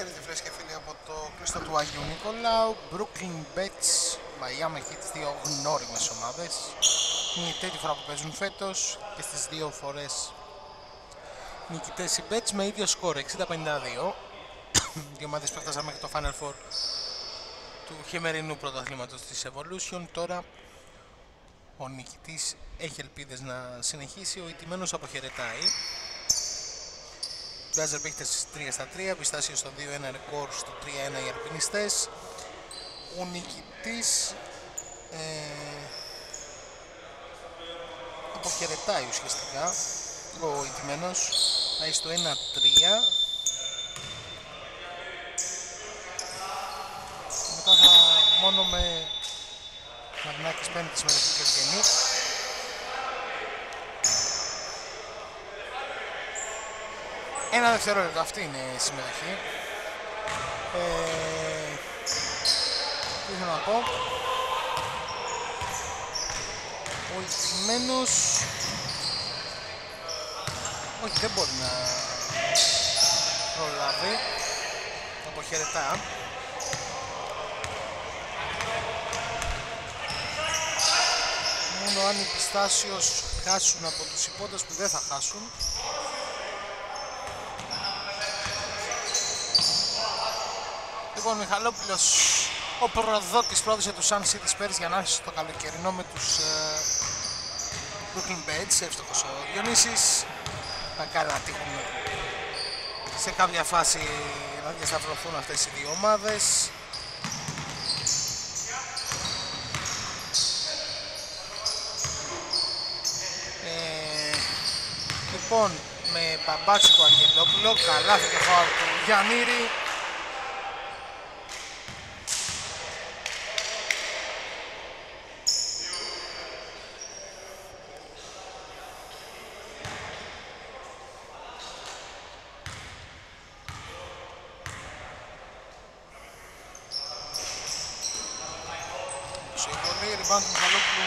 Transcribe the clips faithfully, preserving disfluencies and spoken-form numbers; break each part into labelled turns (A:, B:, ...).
A: Χαίρετε φίλες και φίλοι από το κλειστό του Αγίου Νικολάου. Brooklyn Bets, Miami Heat, δύο γνώριμες ομάδες. Είναι η τρίτη φορά που παίζουν φέτος και στις δύο φορές νικητές οι Bets με ίδιο σκορ εξήντα πενήντα δύο. Δύο ομάδες που έφτασαν μέχρι το Final Four του χειμερινού πρωταθλήματος της Evolution. Τώρα ο νικητής έχει ελπίδες να συνεχίσει, ο ηττημένος αποχαιρετάει. Μπράζερ παίχτες τρία στα τρία, πιστάσιο στο δύο ένα, ρεκόρ στο τρία ένα οι αλπινιστές. Ο νικητής ε, αποχαιρετάει ουσιαστικά, ο ηττημένος πάει στο ένα τρία. Μετά θα μόνο με Μαρινάκης παίρνει τη συμμετοχή και βγαίνει. Ένα δευτερόλεπτο, αυτή είναι η συμμετοχή. Ε, τι θέλω να πω. Ο ηττημένος όχι, δεν μπορεί να προλάβει. Αποχαιρετά. Μόνο αν οι πιστάσιος χάσουν από τους υπότες που δεν θα χάσουν. Λοιπόν, ο Μιχαλόπουλος, ο προδότης, πρόδωσε του Sun City Spurs για να έρθει στο καλοκαιρινό με τους ε, Brooklyn Bets. Εύστοχος ο Διονύσης. Θα κάνει να τύχουν σε κάποια φάση να διασταυρωθούν αυτές οι δύο ομάδες. Ε, λοιπόν, με Μπαμπάτσικο Αγγελόπουλο, καλάθι και φάουλ του Γιαννήρη. Rebound του Μιχαλόπουλου.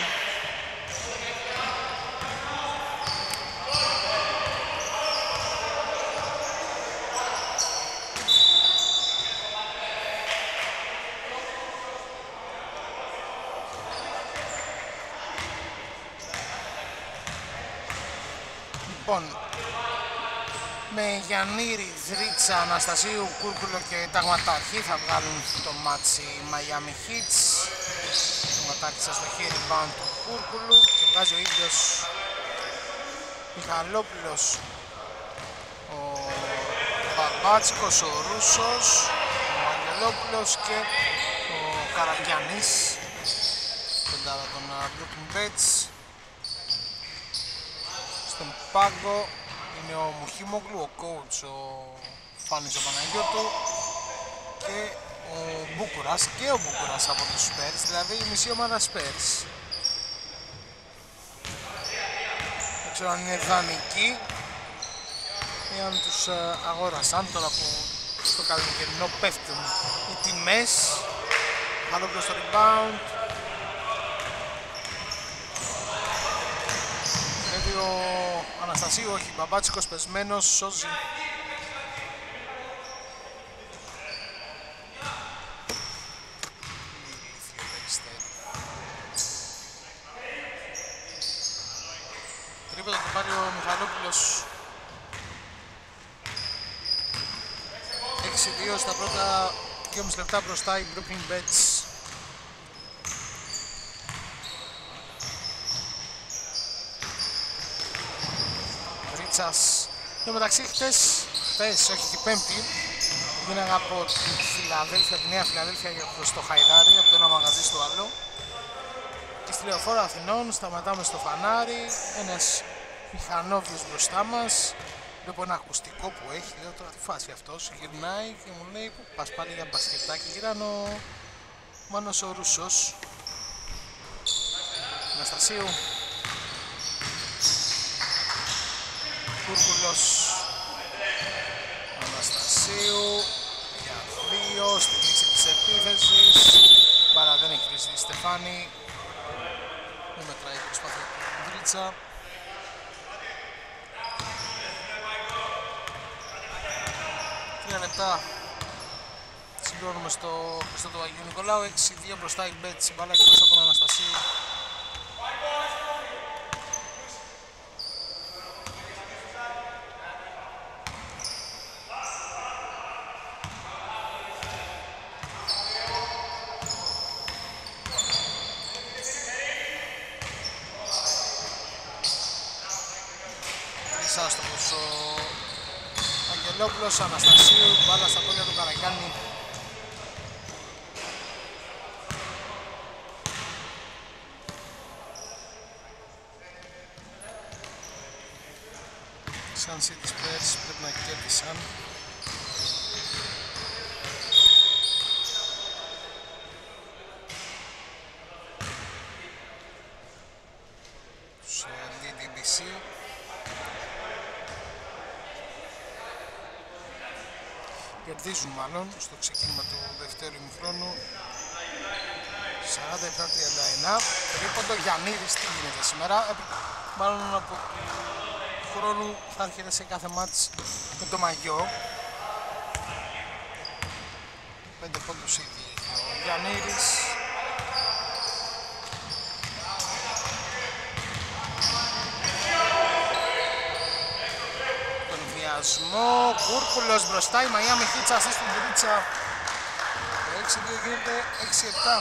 A: Λοιπόν, με Γιαννήρη, Δρίτσα, Αναστασίου, Κούρκουλο και Ταγματάρχη θα βγάλουν το μάτσι Miami Heat. Ταγματάρχη στο χέρι rebound του Κούρκουλου και βγάζει ο ίδιος Μιχαλόπουλος, ο Μπαμπάτσικος, ο Ρούσος, ο Αγγελόπουλος και ο Καραβιάννης, πεντάδα των Brooklyn Bets. Στον πάγκο είναι ο Μουχίμογλου, ο coach, ο Φάνης ο Παναγιώτου και ο Μπούκουρας και ο Μπούκουρας από τους Spurs, δηλαδή η μισή ομάδα Spurs. Δεν ξέρω αν είναι δανεικοί ή αν τους αγόρασαν τώρα που στο καλοκαιρινό πέφτουν οι τιμές. Μαλόπλο στο rebound. Πρέπει ο Αναστασίου, όχι, Μπαμπάτσικος πεσμένος, σώζει. Τρίποδο το πάρει ο Μιχαλόπουλος. έξι δύο στα πρώτα δύο και μισό λεπτά μπροστά οι Brooklyn Bets. Ρίτσας. Και μεταξύ χτες, χτες, όχι την Πέμπτη, γίναγα από τη Φιλαδέλφια, τη Νέα Φιλαδέλφια στο Χαϊδάρι, από το ένα μαγαζί στο άλλο. Και στη Λεωφόρο Αθηνών σταματάμε στο φανάρι, ένας μηχανόβιος μπροστά μας. Βλέπω ένα ακουστικό που έχει, λέω τώρα τι φάση αυτός, γυρνάει και μου λέει που πας πάλι για μπασκετάκι. Γυρνάνε ο Μάνος ο Ρούσος. Αναστασίου. Κούρκουλος. Αναστασίου. Για δύο, στη λύση της επίθεσης. Παρά δεν έχει κλείσει τη Στεφάνη. Δεν μετράει η προσπάθεια του Δρίτσα. Τρία λεπτά Συμπληρώνουμε στο χρηστό του Αγίου Νικολάου. έξι δύο μπροστά η Μπέτς, μπάλα εκτός από τον Αναστασίου. Άστοχος ο Αγγελόπουλος, Αναστασίου, μπάλα στα πόδια του Καραγιάννη. Σαν City Spurs πρέπει να κέρδισαν. Στο ντι ντι μπι σι. Κερδίζουν μάλλον στο ξεκίνημα του δεύτερου ημιχρόνου. σαράντα επτά τριάντα ένα. Τρίποντο Γιαννίδης, τι γίνεται σήμερα. Μάλλον από του χρόνου θα έρχεται σε κάθε μάτς με το μαγιό. Πέντε πόντους ήδη ο Γιαννίδης. Κούρκουλος μπροστά, η Miami Heat ασίστ στην Βρίτσα. Το έξι δύο γίνεται έξι επτά.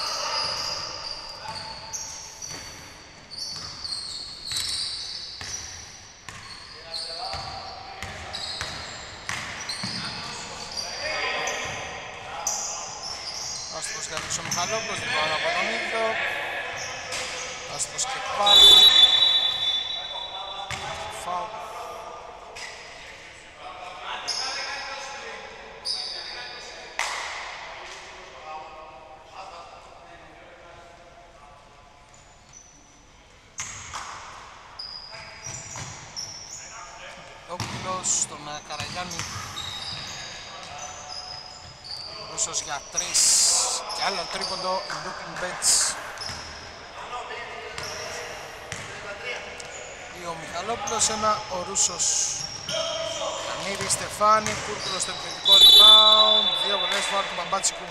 A: Άστοχος για ο Μιχαλόπουλος, δεν πάω από τον ίδιο. Άστοχος και πάλι. Φάουλ. Στον Καραγιάννη. Ρούσος για τρεις και άλλο τρίποντο, Brooklyn Bets. Δύο Μιχαλόπουλος, ένα ο Ρούσος. Κανίδη, Στεφάνη, Κούρκουλος στο επιθετικό rebound. Δύο βολές φάουλ του Μπαμπάτσικου.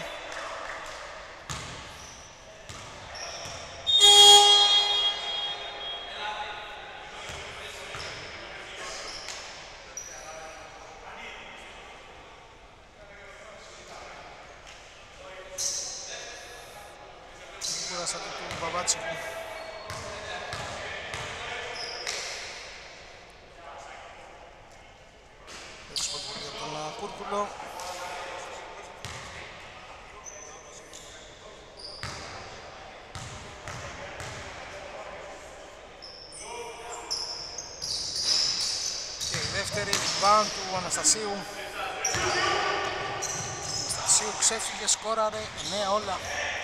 A: Rebound του Αναστασίου. Αναστασίου ξέφυγε, σκόραρε, εννέα όλα.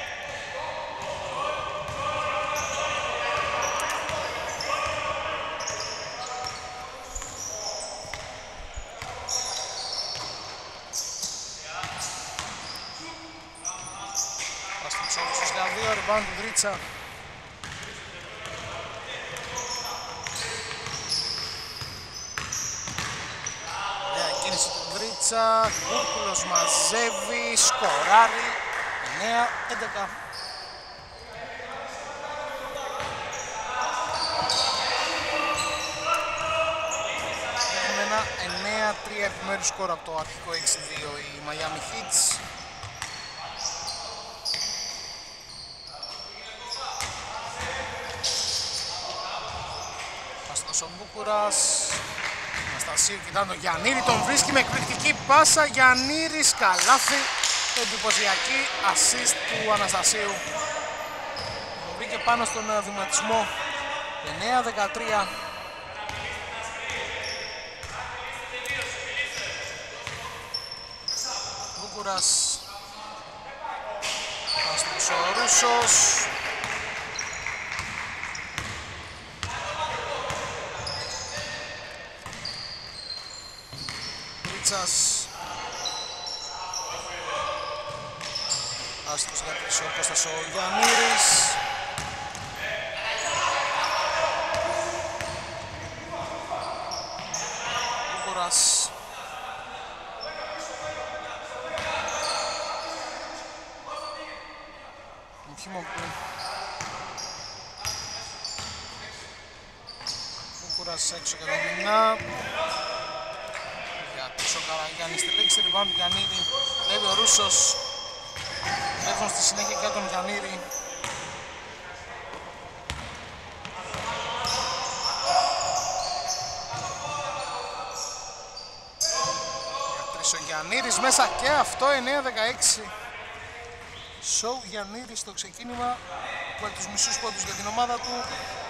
A: Αστοξόλουσος για δύο, rebound του Δρίτσα. Κούρκουλος μαζεύει, σκοράρει, εννέα έντεκα. Έχουμε ένα εννέα τρία επιμέρους σκορ από το αρχικό έξι δύο η Miami Heat. Αστός ο Μπούκουρας. Αναστασίου κοιτά τον Γιαννίδη, τον βρίσκει με εκπληκτική πάσα. Γιαννίδης, καλάθι, εντυπωσιακή assist του Αναστασίου. Τον βρήκε πάνω στον βηματισμό. εννέα δεκατρία. Βούκουρας. Άστος ο Ρούσος. Άστος για τρεις ο Κώστας ο Γιαννήρης. Βούκουρας. έξω για τον Μινά. Γιατί ο Καραγιάννης στη λέξη rebound του Γιαννίδη. Λέει ο Ρούσος. Έχουν στη συνέχεια για τον Γιαννίδη. Ο Γιαννίδης μέσα και αυτό εννέα δεκαέξι. Σοου Γιαννίδης στο ξεκίνημα που έχει τους μισούς πόντους για την ομάδα του.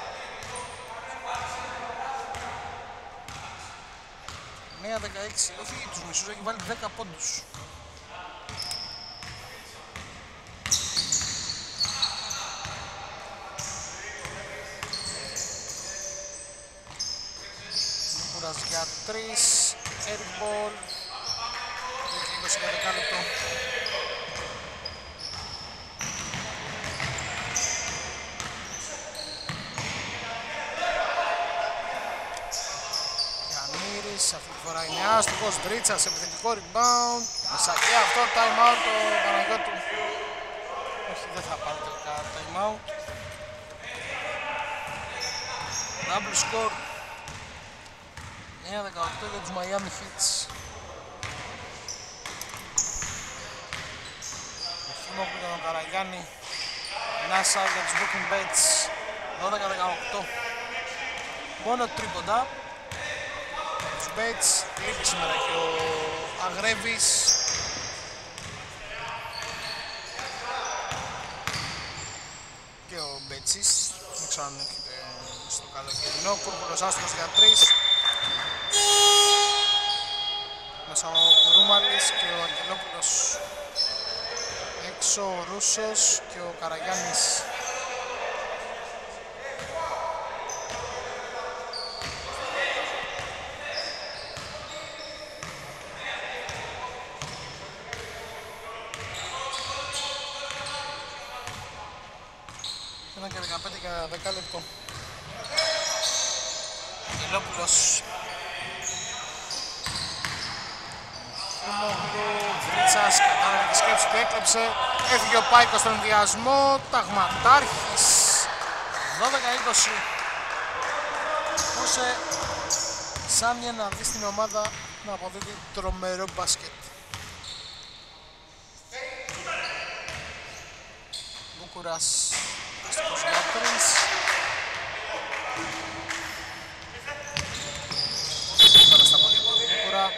A: εννέα δεκαέξι, όχι τους μισούς, έχει βάλει δέκα πόντους. Κούρας για τρεις, airball. είκοσι δεκάλεπτο. Γιαννήρης, αυτή τη φορά είναι άστοχος. Ντρίτσας, επιθετικό rebound. Μέσα και αυτό, time out το Παναγιώτου. Όχι, δεν θα πάρει τελικά time out. Double score. εννέα δεκαοκτώ για τους Miami Heats. Χιμόπουλο για τον Καραγιάννη. Νάσα για τους Brooklyn Bets. δώδεκα δεκαοκτώ. Μόνο τρίποντα. Τους Bets. Λείπει σήμερα και ο Αγρέβης. Και ο Μπέτσης. Δεν ξέρω αν έχετε στο καλοκαιρινό. Κούρκουλος άστρος για τρεις. Μέσα ο Κουρούμαλης και ο Αγγελόπουλος. Έξω ο Ρούσος και ο Καραγιάννης. Ένα και δεκαπέντε για δέκα λεπτό. Αγγελόπουλος. Βρίτσας, κατάλαβε τη σκέψη που έκλεψε. Έφυγε ο Πάικος στον ενδιασμό. Ταγματάρχης. δώδεκα είκοσι. Πούσε σαν για να δει την ομάδα να αποδίδει τρομερό μπάσκετ. Μπούκουρας στους Λάτρης. Τώρα στα πόδια του Μπούκουρα.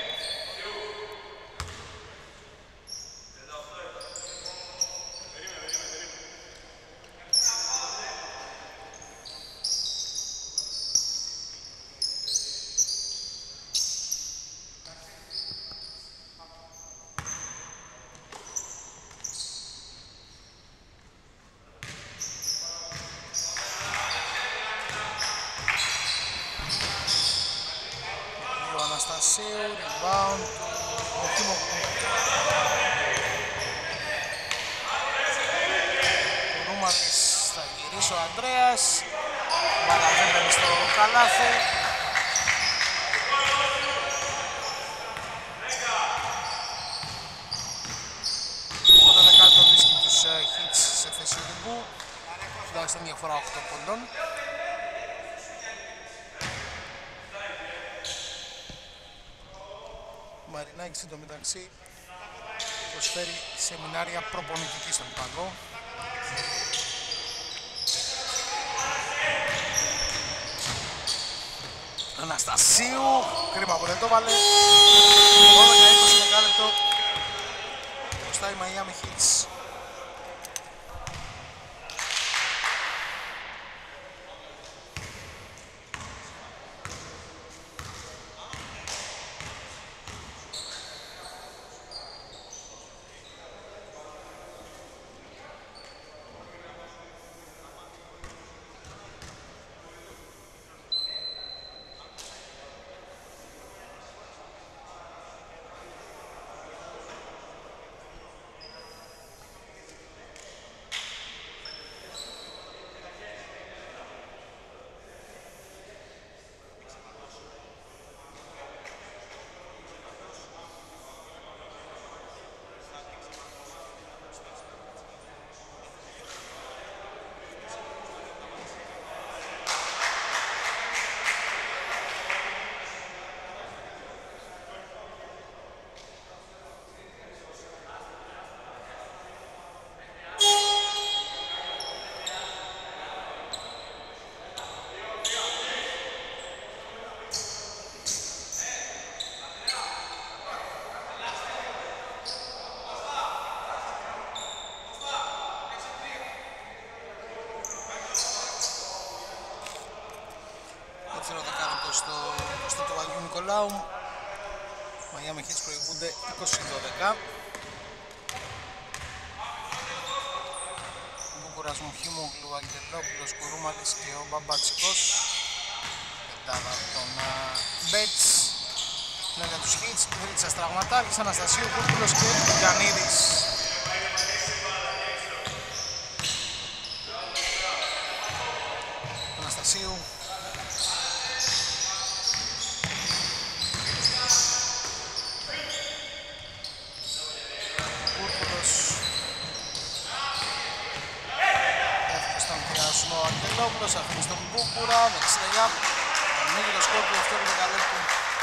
A: Rebound του Χιμόπουλου. Ο Ρούμαλης θα γυρίσει ο Ανδρέας. Μπάλα δεν μπαίνει στο καλάθι. Οπότε δεκάτο βρίσκει τους Hits σε θέση οδηγού. Τουλάχιστον μια φορά οκτώ πόντων. Μαρινάκης εντωμεταξύ προσφέρει σεμινάρια προπονητική στον Παγκό. Αναστασίου, κρίμα που δεν το βάλε. δώδεκα είκοσι δεκάλεπτο μπροστά οι Miami Heats. Miami Heat προηγούνται είκοσι δώδεκα. Μπουγούρας, Μουχίμογλου, Αγγελόπουλος, Κουρούμαλης και ο Μπαμπατσικός. Πεντάδα των Μπέτς. Ναι, για τους Heats, Βρίτσας, Τραυματάκης, Αναστασίου, Κούρκουλος και Γιαννίδης. Αναστασίου. Κούρκουλος. Έφυγε στον πειρασμό ο Αγγελόπουλος, αφήνει στον Μπουγουρά, δεξιά. Ανοίγει το σκόρπιο, αυτό είναι το καλέπτου.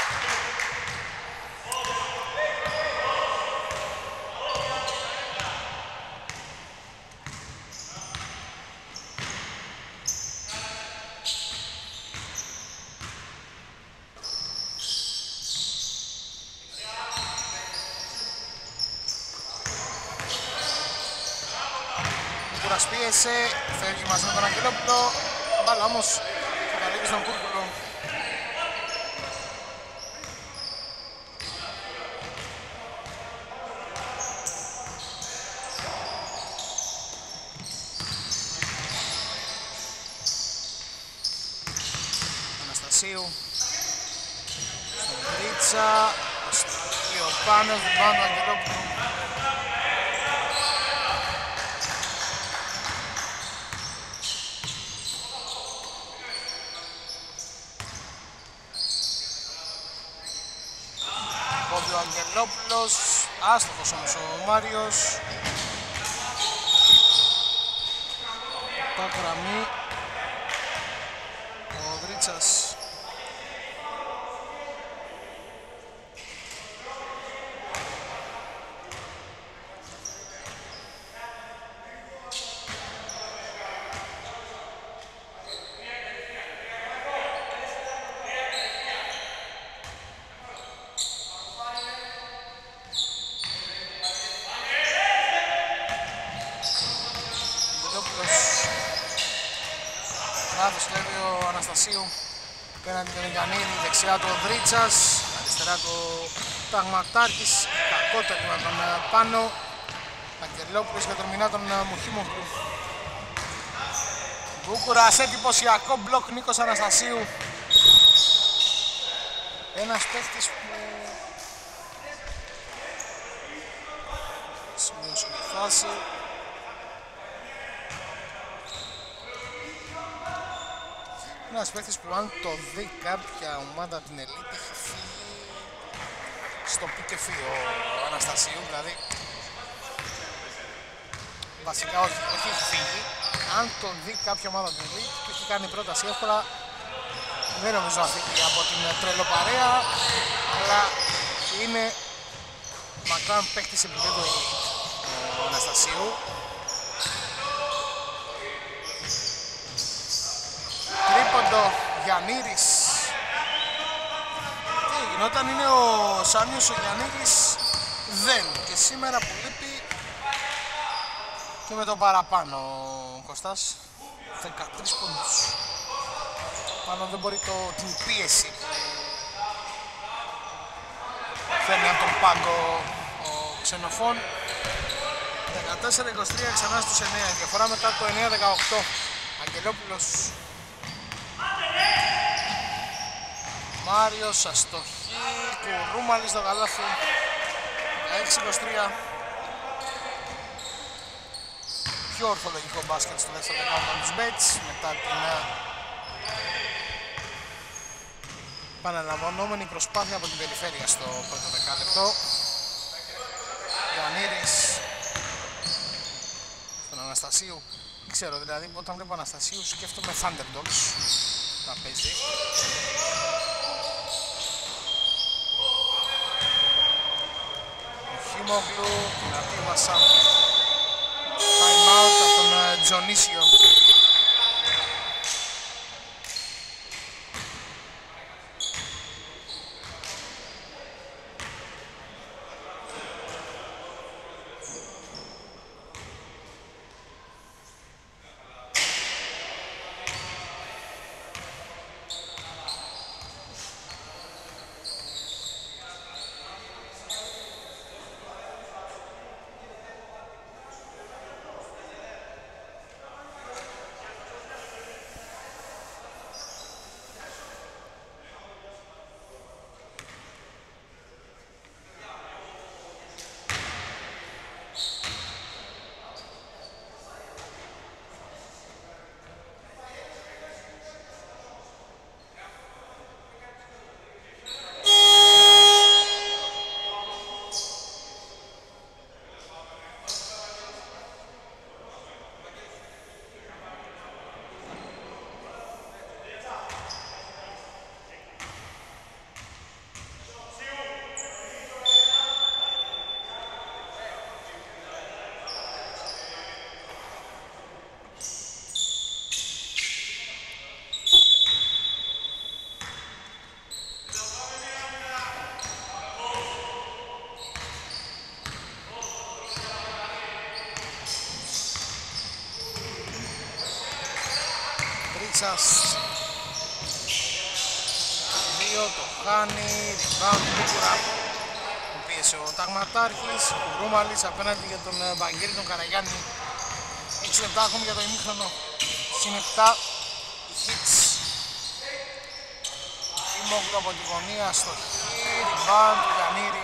A: Πίεσε, φεύγει μαζί με τον Αγγελόπουλο, μπάλα όμως καταλήγει στον Κούρκουλο. Αναστασίου στον Βρίτσα, στο πάνω, στον πάνω Αγγελόπουλο. Ο Αγγελόπουλος, άστοχος όμως ο Μάριος. Τα γραμμή ο Δρίτσας. Λάθος λέει ο Αναστασίου πέραντι τον Γιαννίδη, δεξιά του Δρίτσας, αριστερά του Ταγματάρχης, κακό τέλημα τον πάνω. Αγγελόπουλος για τον μηνά τον Μουχίμογλου. Μπούκουρας, εντυπωσιακό μπλοκ Νίκος Αναστασίου. Ένας παίχτης που σημείωσε τη φάση. Ένας παίκτης που αν το δει κάποια ομάδα από την Elite έχει φύγει στο pick and φύγει ο Αναστασίου, δηλαδή βασικά όχι, όχι έχει φύγει. Αν το δει κάποια ομάδα από την Elite του έχει κάνει πρόταση εύκολα, δεν νομίζω να φύγει από την τρελό παρέα, αλλά είναι μακράν παίκτης επίπεδου Elite ο Αναστασίου. Τρίποντο Γιαννίδης. Τι έγινε, όταν είναι ο Σάνιος ο Γιαννίδης δεν. Και σήμερα που λείπει και με τον παραπάνω ο Κωστάς, δεκατρείς πόντους. Πάνω δεν μπορεί το, την πίεση που φέρνει από τον πάγκο ο Ξενοφών. δεκατέσσερα είκοσι τρία ξανά στους εννέα, η διαφορά μετά το εννέα δεκαοκτώ. Αγγελόπουλος. Μάριος, αστοχή, Κουρούμαλης στο καλάθι. δεκαέξι είκοσι τρία. Πιο ορθολογικό μπάσκετ στο δεύτερο δεκάλεπτο τους Μπέτς μετά την επαναλαμβανόμενη προσπάθεια από την περιφέρεια στο πρώτο δεκάλεπτο. Γιαννίδης στον Αναστασίου. Ξέρω, δηλαδή όταν βλέπω Αναστασίου σκέφτομαι Thunderdogs να παίζει. Μουχίμογλου, δυνατή μασά. Time out από τον Τζονίσιο. Δρίτσας. Δύο, το χάνει. Rebound του Μπούκουρα. Πίεσε ο Ταγματάρχης. Ο Ρουμαλής απέναντι για τον Βαγγέλη τον Καραγιάννη. έξι λεπτά έχουμε για το ημίχρονο. Συν επτά. Η Hits. Χίμογλου από τη γωνία στο χι. Rebound του Γιαννήρη.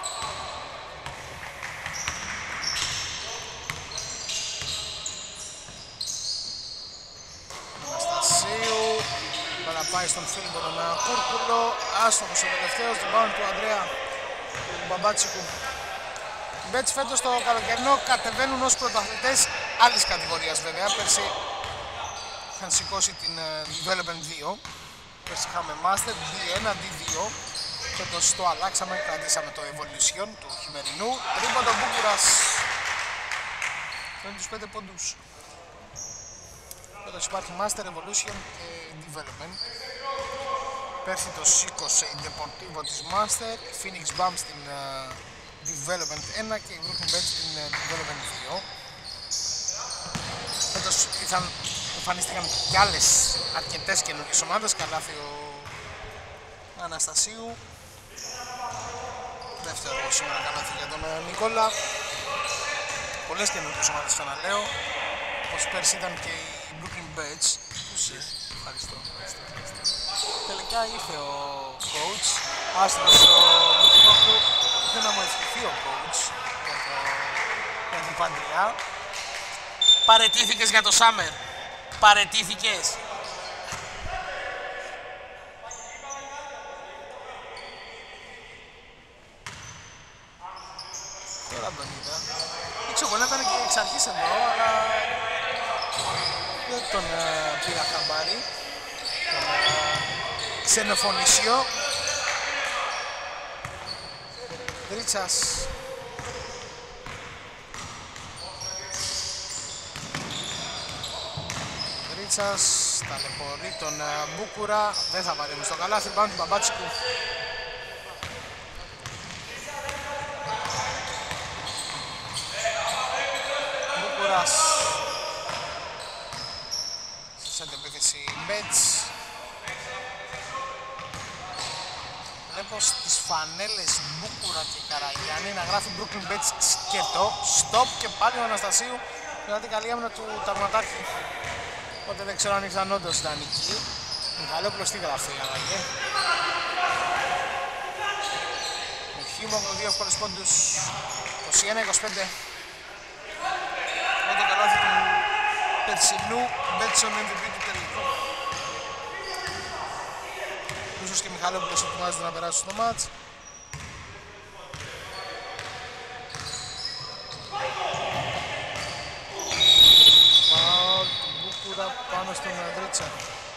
A: Πάει στον φίλο τον Κούρκουλο, άστοχος ο τελευταίος, την πάνω του Ανδρέα του Μπαμπάτσικου. Οι Bets φέτος το καλοκαιρινό κατεβαίνουν ως πρωταθλητές άλλης κατηγορίας βέβαια. Πέρσι είχαν σηκώσει την Development δύο, πέρσι είχαμε Master ντι ένα, ντι δύο, φέτος το αλλάξαμε, κρατήσαμε το Evolution του χειμερινού. Τρίποντο Μπούκουρας, φέρνει τους πέντε πόντους. Φέτος υπάρχει Master, Evolution και Development. Πέρσι το σήκωσε η Deportivo της Master, η Phoenix Bam στην uh, Development ένα και η Brooklyn Bets στην uh, Development δύο. Φέτος ήρθαν, εμφανίστηκαν κι άλλες αρκετές καινούργιες ομάδες, καλάθι ο Αναστασίου. Δεύτερο σήμερα καλάθι για τον uh, Νικόλα. Πολλές καινούργιες ομάδες ξαναλέω, όπως πέρσι ήταν και η Brooklyn Bets. Ευχαριστώ, ευχαριστώ, ευχαριστώ. Τελικά ήρθε ο coach, άστρος ο Μπουκινόκλου, ήρθε να μου ευχηθεί ο coach για, το, για την Παντριά. Παραιτήθηκες για το Summer, παραιτήθηκες. Τώρα τον είδα, ήξερα εγώ να ήταν και εξ αρχής εδώ, αλλά δεν τον uh, πήρα χαμπάρι. Ξενοφωνήσιο. Δρίτσας. Δρίτσας ταλαιπωρεί τον uh, Μπούκουρα. Δεν θα βάλει στο καλάθι, πάνω του Μπαμπάτσικου. Μπούκουρας. Σε αντεπίθεση Bets. Βλέπω στις φανέλες Μπούκουρα και Καραγιάννη να γράφει Brooklyn Bets σκέτο, stop και πάλι ο Αναστασίου μετά την καλή άμυνα του Ταγματάρχη. Οπότε δεν ξέρω αν ήρθαν όντως ιδανικοί. Μιχαλόπουλος τι γράφει, αλλαγέ. Ο Χίμογλου δύο εύκολες πόντους, είκοσι ένα είκοσι πέντε. Πρώτο καλάθι του περσινού Betson εμ βι πι του τελικού. Ίσως και Μιχαλόπουλος ετοιμάζεται να περάσει στο μάτς. Φάουλ του Μπούκουρα πάνω στον Δρίτσα.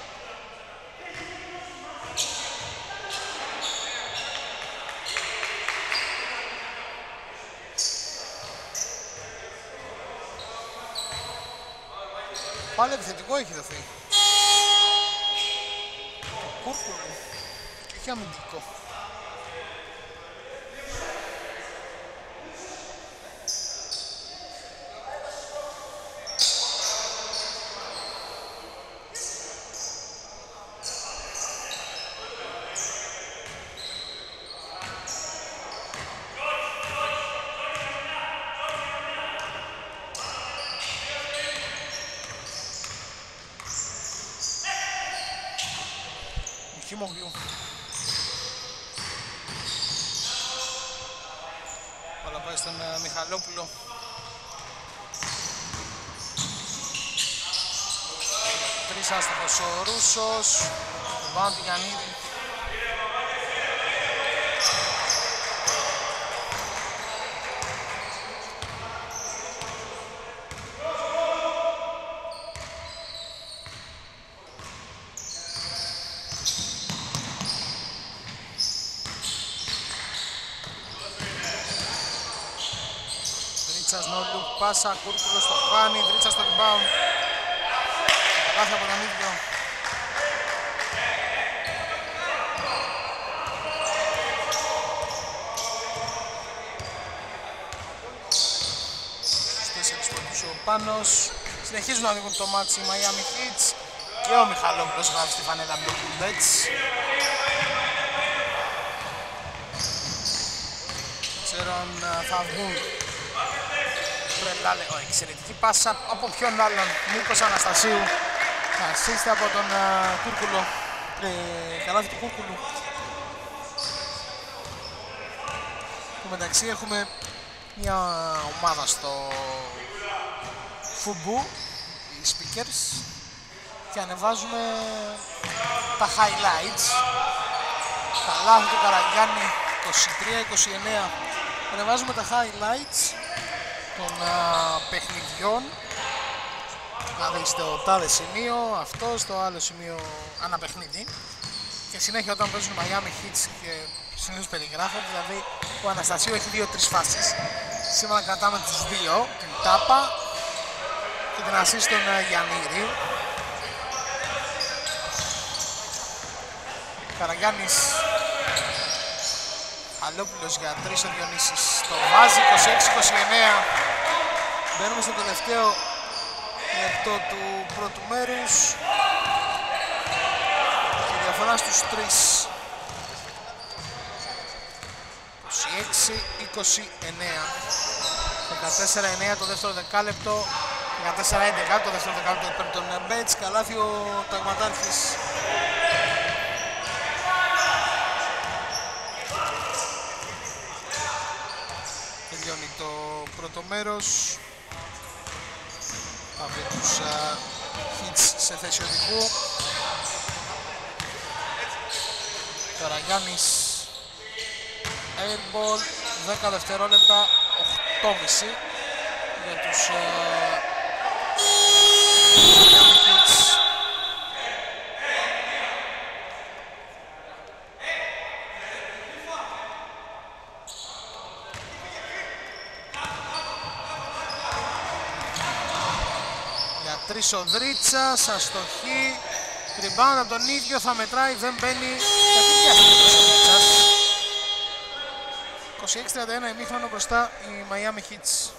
A: Πάλι επιθετικό έχει δοθεί. Το Κούρκουλο έχει αμυντικό. Χίμογλου. Όλα πάει στον uh, Μιχαλόπουλο. Τρεις άστοχος ο Ρούσος. Πάνω του Γιαννίδη. Δρίτσας no look πάσα, Κούρκουλος στο χάνει, Δρίτσας στο rebound. Καλάθι από τον ίδιο. Στους τέσσερις πόντους ο Πάνος. Συνεχίζουν να δίνουν το μάτς οι Miami Heats Και ο Μιχαλόπουλος γράφει στη φανέλα Brooklyn Bets. Ξέρω αν θα βγουν τρελά, ο, εξαιρετική πάσα από ποιον άλλον, Νίκος Αναστασίου. Ασίστη από τον uh, Κούρκουλο, ε, καλάθι του Κούρκουλου. Που μεταξύ έχουμε μια ομάδα στο Φουμπού, οι speakers, και ανεβάζουμε τα highlights. Καλάθι του Καραγκιάννη είκοσι τρία είκοσι εννέα. Ανεβάζουμε τα highlights των uh, παιχνιδιών. Να δείτε το τάδε σημείο, αυτό στο άλλο σημείο ανά παιχνίδι. Και συνέχεια όταν παίζουν Miami Heats και συνήθως περιγράφω, δηλαδή ο Αναστασίου έχει δύο τρεις φάσεις. Σήμερα κρατάμε τις δύο, την τάπα και την ασίστ των Γιαννήρη. Καραγιάννης Αλόπουλος για τρεις, ο Διονύσης το βάζει, είκοσι έξι είκοσι εννέα. Μπαίνουμε στο τελευταίο λεπτό του πρώτου μέρους και διαφορά στους τρεις. είκοσι έξι είκοσι εννέα. δεκατέσσερα εννέα το δεύτερο δεκάλεπτο, δεκατέσσερα έντεκα το δεύτερο δεκάλεπτο υπέρ των Bets. Καλάθι ο Ταγματάρχης. Τελειώνει το πρώτο μέρος. Πάμε τους uh, Hits σε θέση οδηγού. Καραγιάννης airball, δέκα δευτερόλεπτα, οκτώ κόμμα πέντε για τους uh, Hits. Τρεις ο Δρίτσας, αστοχή, rebound από τον ίδιο, θα μετράει, δεν μπαίνει. Γιατί βιάστηκε ο Δρίτσας. είκοσι έξι τριάντα ένα ημίχρονο μπροστά οι Miami Heats.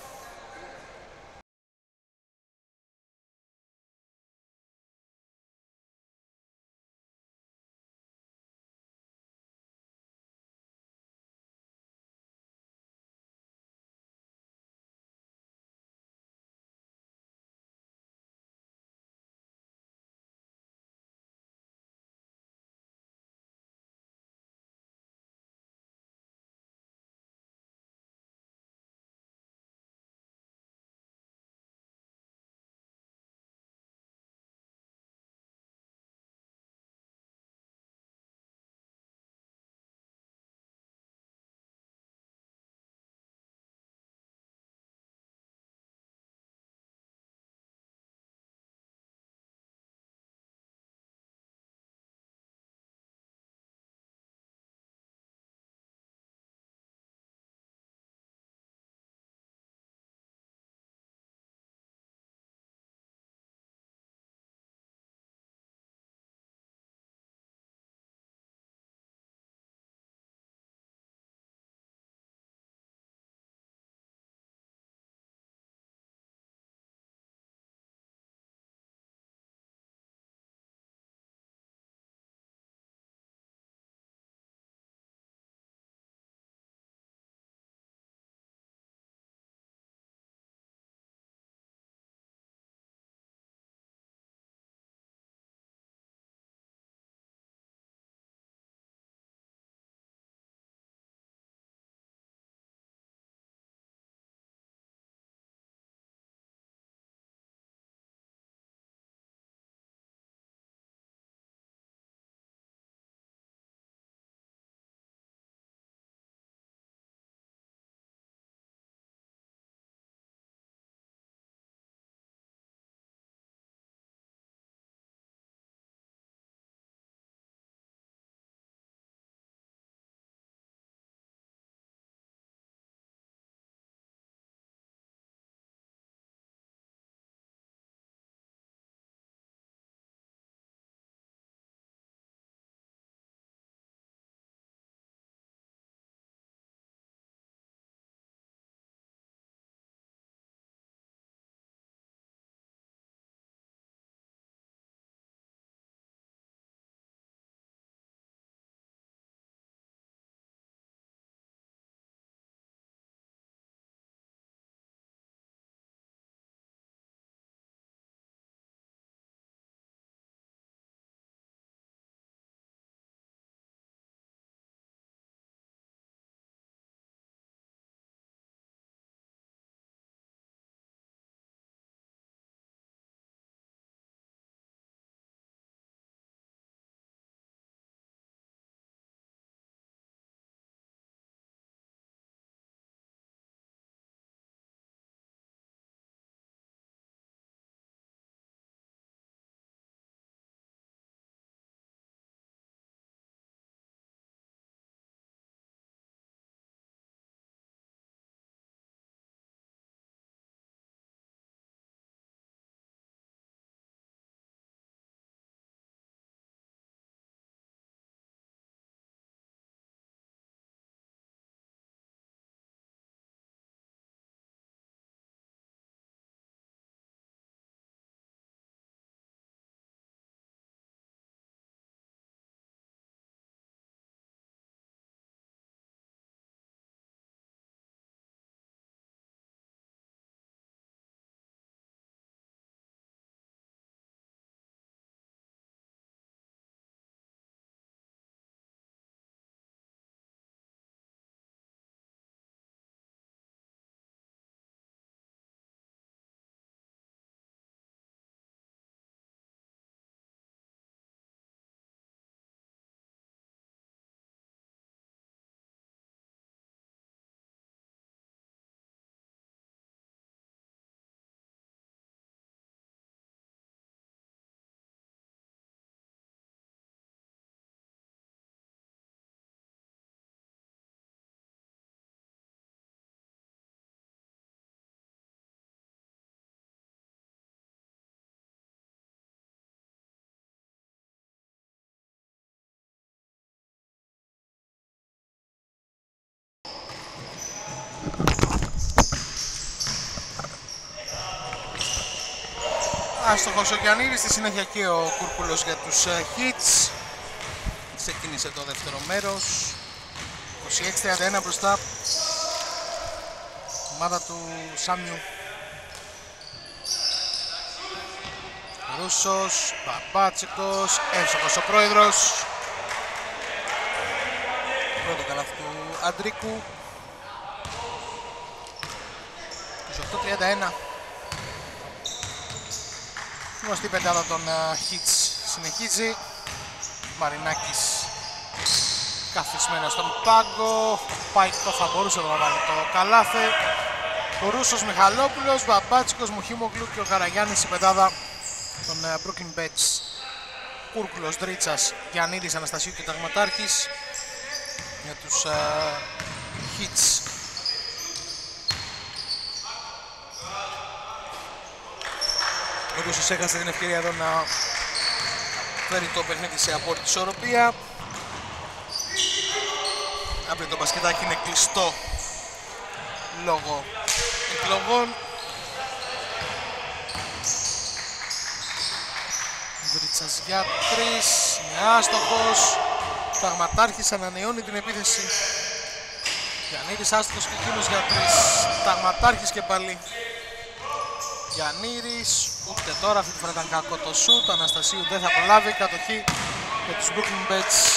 A: άστοχος ο Γιαννίδης, στη συνέχεια και ο Κούρκουλος για τους uh, hits. Ξεκίνησε το δεύτερο μέρος. είκοσι έξι τριάντα ένα μπροστά. Ομάδα του Σάμιου. Ρούσος, Μπαμπάτσικος, εύστοχος ο πρόεδρος. Πρώτο καλάθι του Αντρίκου. είκοσι οκτώ τριάντα ένα. Γνωστή πεντάδα των uh, hits συνεχίζει. Μαρινάκης καθισμένος στον πάγκο. Πάικο θα μπορούσε να βάλει το καλάθι. Ο Ρούσος, Μιχαλόπουλος, Μπαμπάτσικος, Μουχίμογλου και ο Καραγιάννης η πεντάδα των uh, Brooklyn Bets. Κούρκουλος, Δρίτσας, Γιαννίδης, Αναστασίου και Ταγματάρχης για τους uh, hits. Ο Ρούσος έχασε την ευκαιρία εδώ να φέρει το παιχνίδι σε απόλυτη ισορροπία. Αύριο το μπασκετάκι είναι κλειστό λόγω εκλογών. Βρίτσας για τρεις, είναι άστοχος. Ταγματάρχης ανανεώνει την επίθεση. Γιαννίδης άστοχος και εκείνος για τρεις. Ταγματάρχης και πάλι. Γιαννίδης, ούτε τώρα, αυτή τη φορά ήταν κακό το σουτ. Αναστασίου δεν θα προλάβει, κατοχή για τους Brooklyn Bets.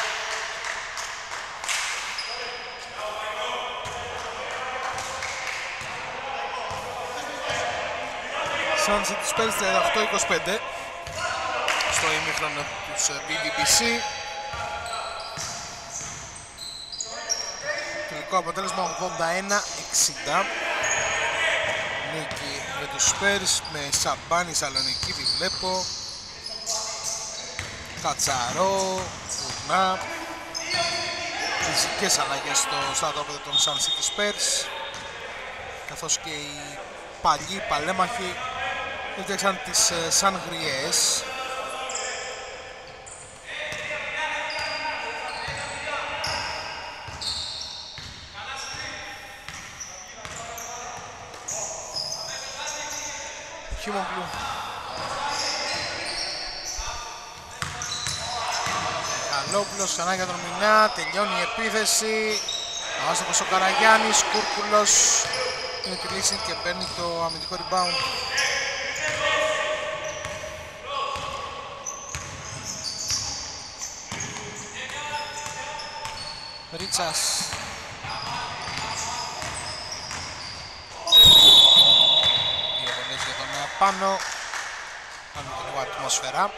A: Suns τους παίρνει τριάντα οκτώ είκοσι πέντε στο ημίχρονο τους μπι βι μπι σι. Τελικό αποτέλεσμα ογδόντα ένα εξήντα. Νίκη με τους Spurs με Σαμπάνη Σαλονική, τη βλέπω. Κατσαρό, Φουρνά. Φυσικές αλλαγές στο στρατόπεδο των Sun City Spurs, καθώς και οι παλιοί παλέμαχοι έφτιαξαν τις σανγριές. Χιμόγλου. Μιχαλόπουλος ξανά για τον Μινά, τελειώνει η επίθεση. Άστοχος ο Καραγιάννης, Κούρκουλος είναι τη λύση και παίρνει το αμυντικό rebound. Ρίτσας. Δύο βολές για τον πάνω. Πάμε και λίγο ατμόσφαιρα.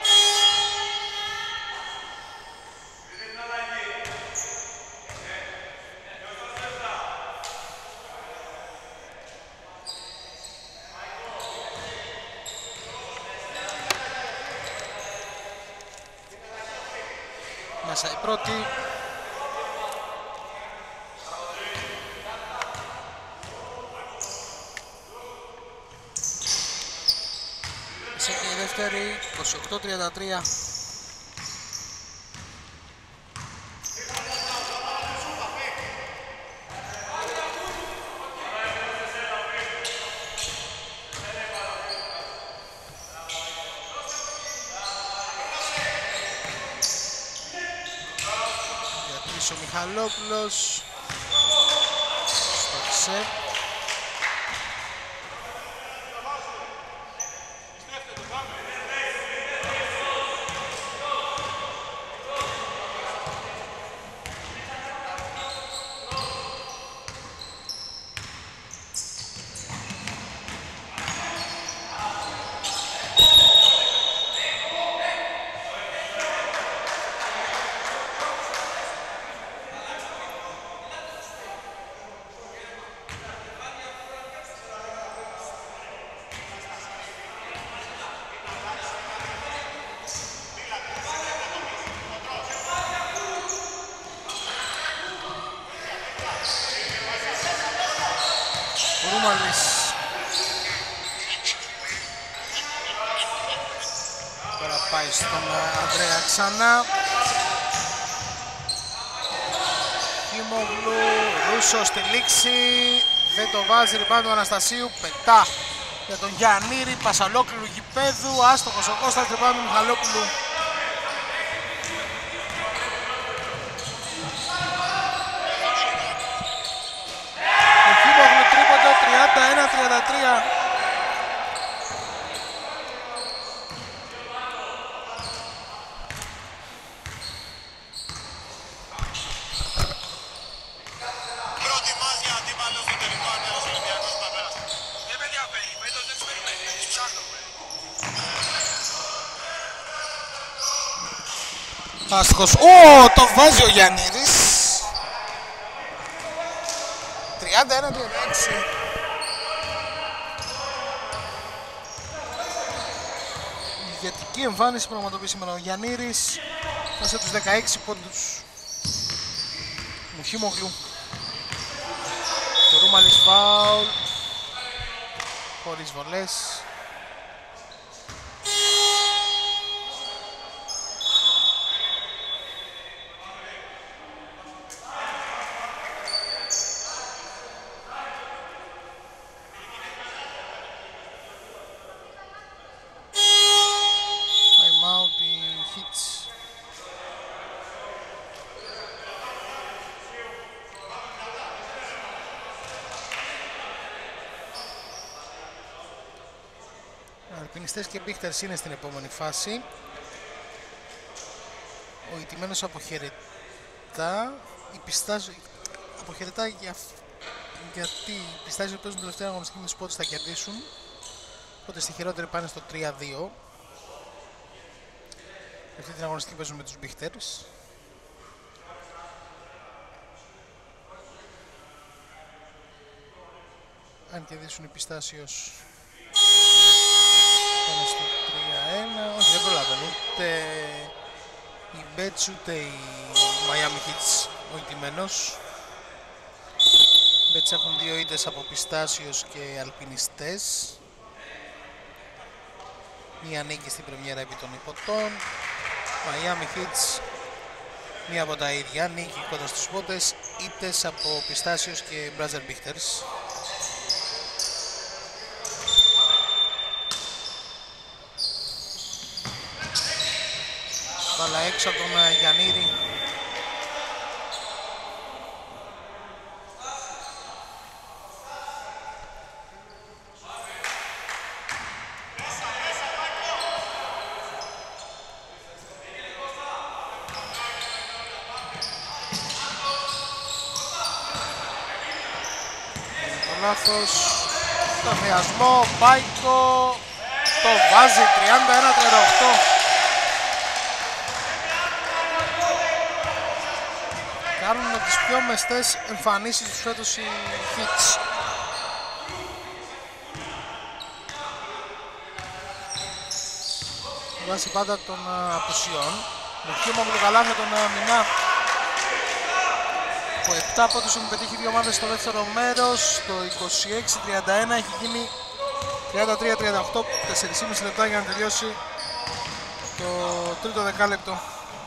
A: Μέσα η πρώτη. Μέσα και η δεύτερη, είκοσι οκτώ τριάντα τρία. Ο Μιχαλόπουλος στόχισε. Τώρα πάει στον Ανδρέα ξανά. Χιμόγλου, Ρούσος στη λήξη. Δεν το βάζει, rebound του Αναστασίου. Πετά για τον Γιαννήρη, πασαλόκληρου γηπέδου, άστοχος ο Κώστας, rebound του Μιχαλόπουλου. Ο Χίμογλου τρίποντο, τριάντα ένα τριάντα τρία. Άστοχος, ω, το βάζει ο Γιαννήρης. τριάντα ένα τριάντα έξι. Ηγετική εμφάνιση πραγματοποιεί σήμερα ο Γιαννήρης. Πάσε τους δεκαέξι πόντους. Μουχίμογλου. Το Ρούμαλης φάουλ. Χωρίς βολές. Αλπινιστές και Μπίχτερς είναι στην επόμενη φάση. Ο ηττημένος αποχαιρετά. Οι πιστάζ... αποχαιρετά για... γιατί οι πιστάζοι που παίζουν τελευταία αγωνιστική με τους πόντους θα κερδίσουν. Οπότε στη χειρότερη πάνε στο τρία δύο. Αυτή την αγωνιστική παίζουν με τους Μπίχτερς. Αν κερδίσουν οι πιστάσιος πάνε στο τρία ένα. Όχι, δεν προλάβαινε ούτε οι Bets ούτε οι Miami Heats ο ηττημένος. Οι Bets έχουν δύο ήττες από πιστάσιος και αλπινιστές. Μία νίκη στην πρεμιέρα επί των υποτών. Miami Heats μία από τα ίδια, νίκη κοντά στους πόντες, ήττες από πιστάσιος και Μπράζερ Μπίχτερς. Μπάλα έξω από τον Γιαννήρη. Το λάθος, το θεασμό, Πάικο, το βάζει τριάντα ένα τριάντα οκτώ. Κάνουν τις πιο μεστές εμφανίσεις τους φέτος οι Hits. Βάζει πάντα των απουσιών. Με χείμα με το καλάθι τον Μινά. Από επτά πόντους έχουν πετύχει δύο ομάδες στο δεύτερο μέρος. Το είκοσι έξι τριάντα ένα έχει γίνει τριάντα τρία τριάντα οκτώ. τέσσερα και μισό λεπτά για να τελειώσει το τρίτο δεκάλεπτο.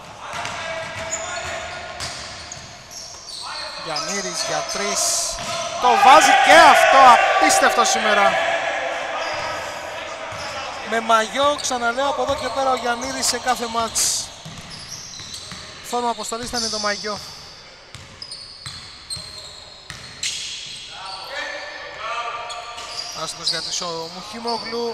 A: Γιαννήρης για τρεις. Το βάζει και αυτό, απίστευτο σήμερα. Με μαγιό, ξαναλέω, από εδώ και πέρα ο Γιαννήρης σε κάθε μάτς. Φόρμα αποστολής ήταν το μαγιό. Άστοχος για τη ο Μουχίμογλου.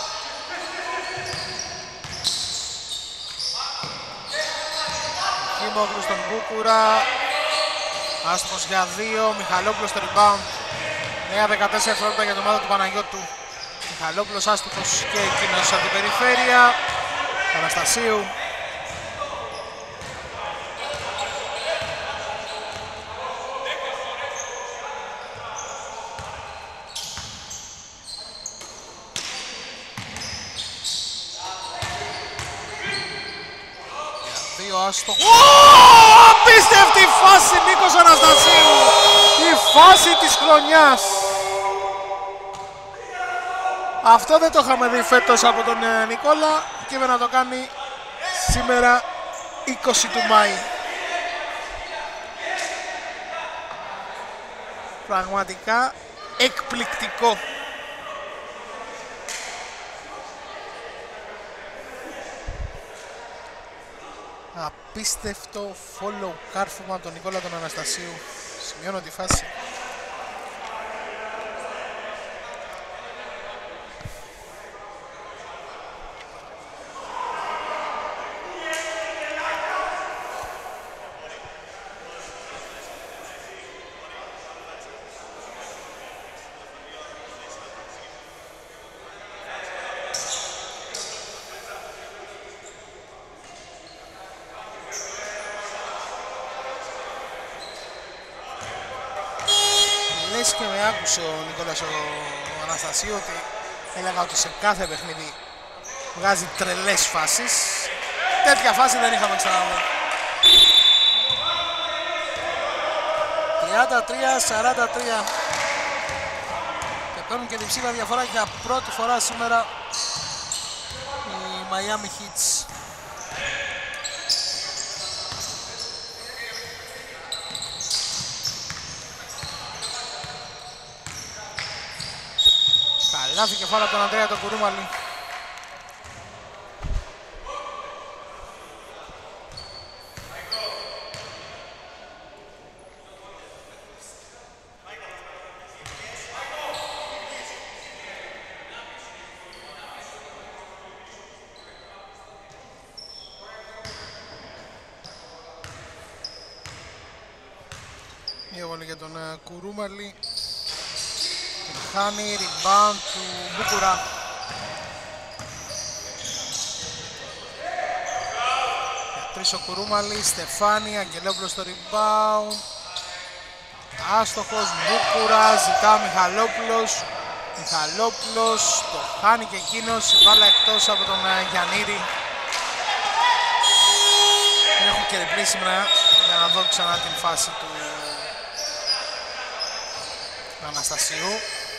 A: Μουχίμογλου στον Μπούκουρα. Άστοχος για δύο, Μιχαλόπουλος στο rebound. Νέα δεκατέσσερα δευτερόλεπτα για την ομάδα του Παναγιώτου. Μιχαλόπουλος άστοχος και εκείνος από την περιφέρεια. Αναστασίου. Για δύο άστοχος. Απίστευτη φάση Νίκος Αναστασίου, η φάση της χρονιάς. Αυτό δεν το είχαμε δει φέτος από τον Νικόλα και να το κάνει σήμερα είκοσι του Μάη. Πραγματικά εκπληκτικό. Απίστευτο follow κάρφωμα από τον Νικόλα τον Αναστασίου. Σημειώνω τη φάση. Και με άκουσε ο Νικόλας ο Αναστασίου ότι έλεγα ότι σε κάθε παιχνίδι βγάζει τρελές φάσεις. Τέτοια φάση δεν είχαμε ξαναδεί. τριάντα τρία σαράντα τρία και παίρνουν και διψήφια διαφορά για πρώτη φορά σήμερα οι Miami Heats. Καλάθι κεφάλα από τον Ανδρέα τον Κουρούμαλη. Μία βολή για τον uh, Κουρούμαλη. Χάνει rebound του Μπούκουρα. Τρεις ο Κουρούμαλης, Στεφάνη, Αγγελόπουλος στο rebound. Άστοχος, Μπούκουρα, ζητά ο Μιχαλόπουλος. Μιχαλόπουλος, το χάνει και εκείνος, βάλα εκτός από τον Γιαννήρη. Δεν έχω και διπλή σήμερα για να δω ξανά την φάση του Αναστασίου.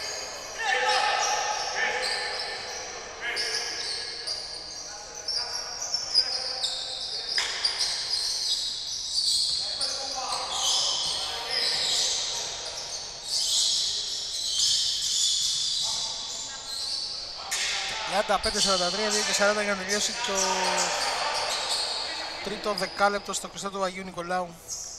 A: τριάντα πέντε σαράντα τρία, δύο και σαράντα για να τελειώσει το τρίτο δεκάλεπτο στο κλειστό του Αγίου Νικολάου.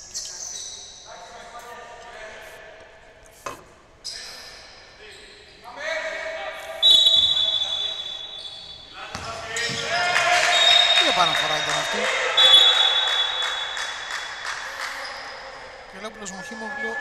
A: Τι επαναφορά ήταν αυτή. Γελόπουλος Μοχίμογλου.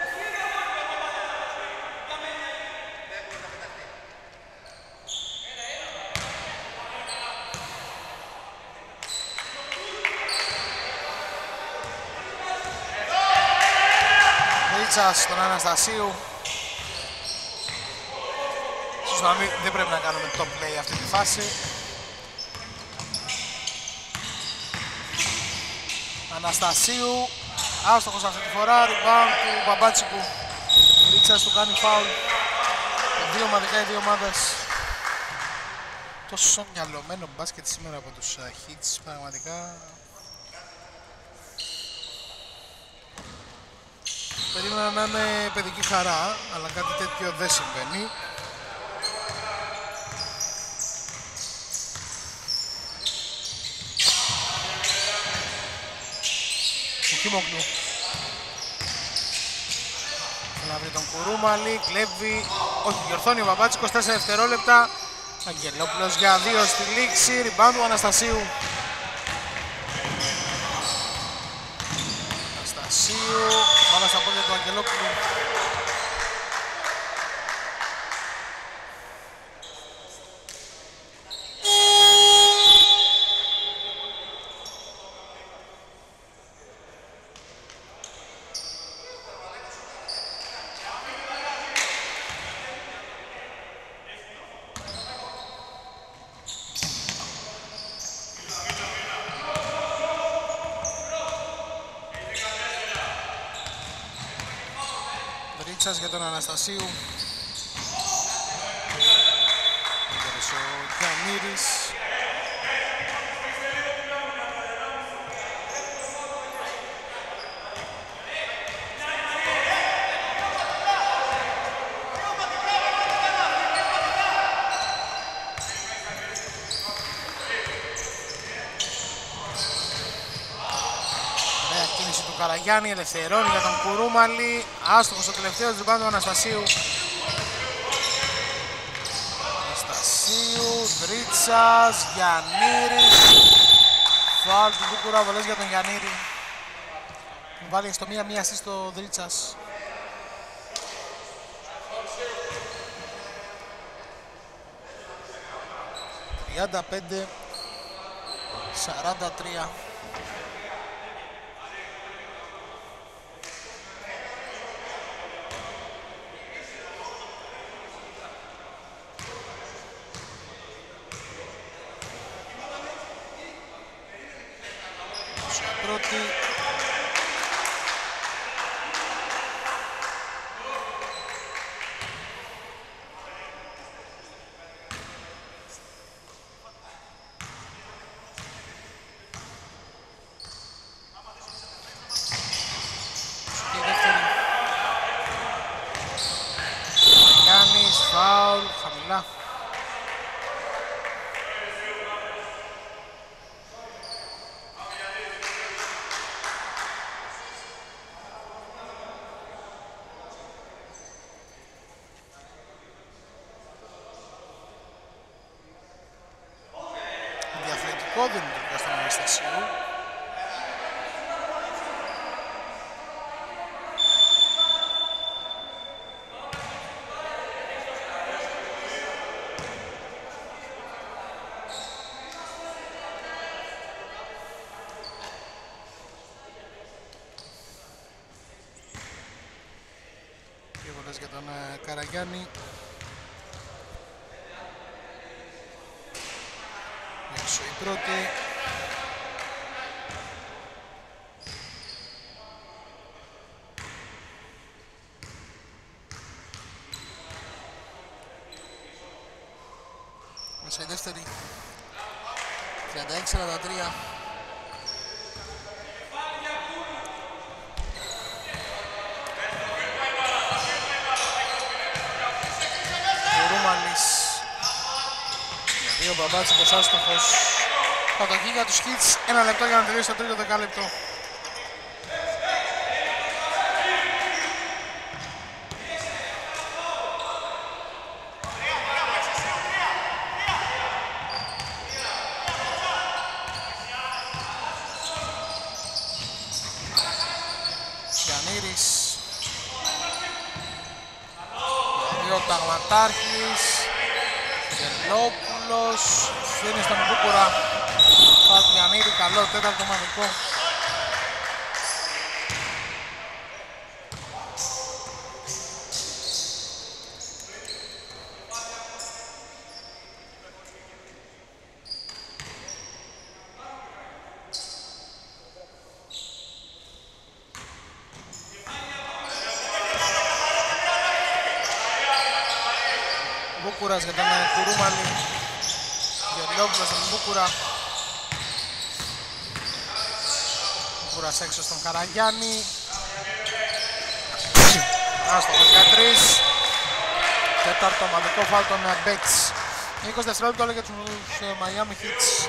A: Στον Αναστασίου. Ίσως να μην, δεν πρέπει να κάνουμε top play αυτή τη φάση. Αναστασίου, άστοχος αυτή τη φορά, rebound του Μπαμπάτσικου. Ρίτσας του κάνει foul. Δύο ομαδικά οι δύο ομάδες. Τόσο μυαλωμένο μπάσκετ σήμερα από τους uh, Heats, πραγματικά. Περίμενα να είναι παιδική χαρά, αλλά κάτι τέτοιο δεν συμβαίνει. Ο Κίμογλου. Θέλει να βρει τον Κουρούμαλη, κλέβει, όχι διορθώνει ο Μπαμπάτσικος, είκοσι τέσσερα δευτερόλεπτα. Αγγελόπουλος για δύο στη λήξη, rebound του Αναστασίου. Αναστασίου, μπάλα στα πόδια του Αγγελόπουλου. Για τον Αναστασίου. Ο Γιαννήρης. Καραγιάννη ελευθερώνει για τον Κουρούμαλη. Άστοχος ο τελευταίος rebound του Αναστασίου. Αναστασίου, Δρίτσας, Γιαννήρης. Φάουλ του Βούκουρα, βολές για τον Γιαννήρη. Βάλει στο μία μία assist το Δρίτσας. τριάντα πέντε σαράντα τρία. Πρώτη. Φάουλ, χαμηλά. Διαφορετικό δεν είναι το στον Αναστασίου. Για τον uh, Καραγιάννη. Έξω η πρώτη. Μέσα η δεύτερη. τριάντα έξι σαράντα τρία. Ο Μπαμπάτσικος άστοχος. Κατοχή για τους Hits. Ένα λεπτό για να τελειώσει το τρίτο δεκάλεπτο. Γιαννήρης. Δύο Ταγματάρχης. Γελόπουλος, φύνει στον Μπούκουρα. Παγιαννήρη, καλό τέταρτο μαδικό. Μπούκουρας για τον Κουρούμαλη. Γελόπουλος στον Μπούκουρα. Μπούκουρας έξω στον Καραγιάννη. Άστο δεκατρία. Τέταρτο ομαδικό φάουλ των Μπέτς. είκοσι δευτερόλεπτα όλα για τους Miami Hits.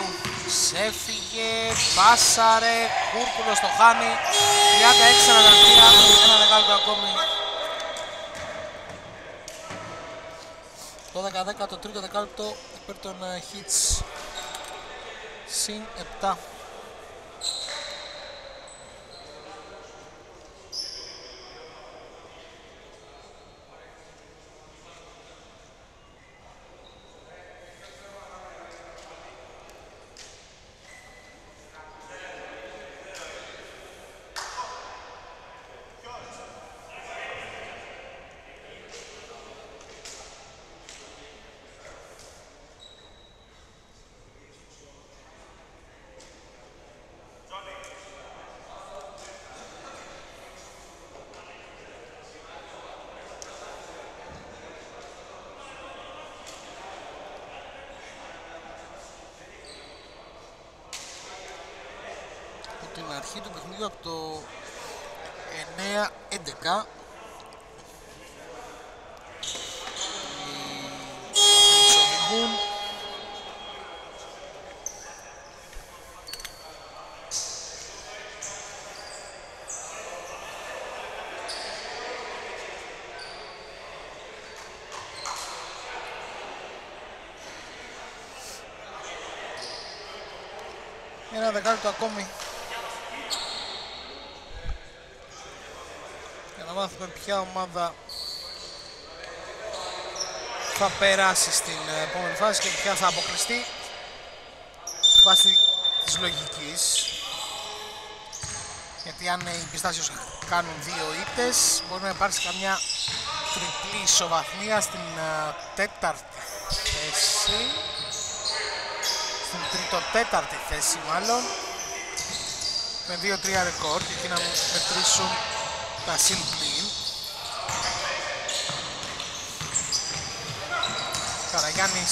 A: ξέφυγε, πάσαρε, Κούρκουλος το χάνει. Τριάντα έξι σαράντα τρία, ένα δεκάλεπτο ακόμη. δώδεκα δέκα το τρίτο δεκάλεπτο υπέρ των Hits. Συν επτά. Την αρχή του παιχνιδιού από το εννέα έντεκα οδηγούν ένα δεκάλεπτο ακόμη να μάθουμε ποια ομάδα θα περάσει στην επόμενη φάση και ποια θα αποκλειστεί βάσει της λογικής, γιατί αν οι Πιστάσιος κάνουν δύο ήττες μπορεί να υπάρξει καμιά τριπλή ισοβαθμία στην uh, τέταρτη θέση, στην τριτοτέταρτη θέση μάλλον, με δύο τρία ρεκόρ και εκεί να μετρήσουν τα συμπλήν. Καραγιάννης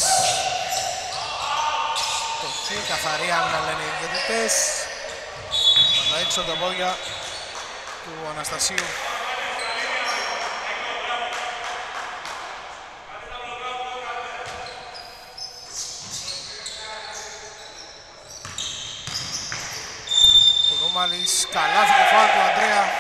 A: το χει, καθαρή άμυνα λένε οι διαιτητές, αλλά έξω από τα πόδια του Αναστασίου. Ο Ρωμάλης, καλάθι το φάουλ του Ανδρέα.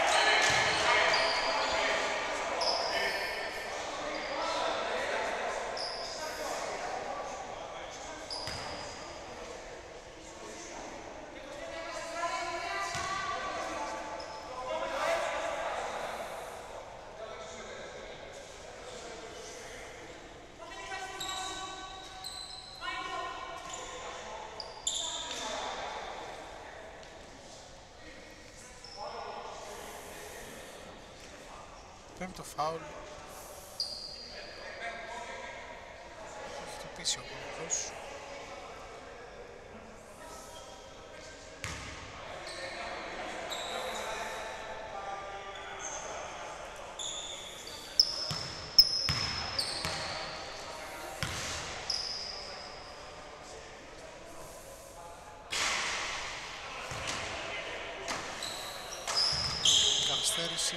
A: Πέμπτο φάουλ. Έχει χτυπήσει ο Κούκος. Καθυστέρηση.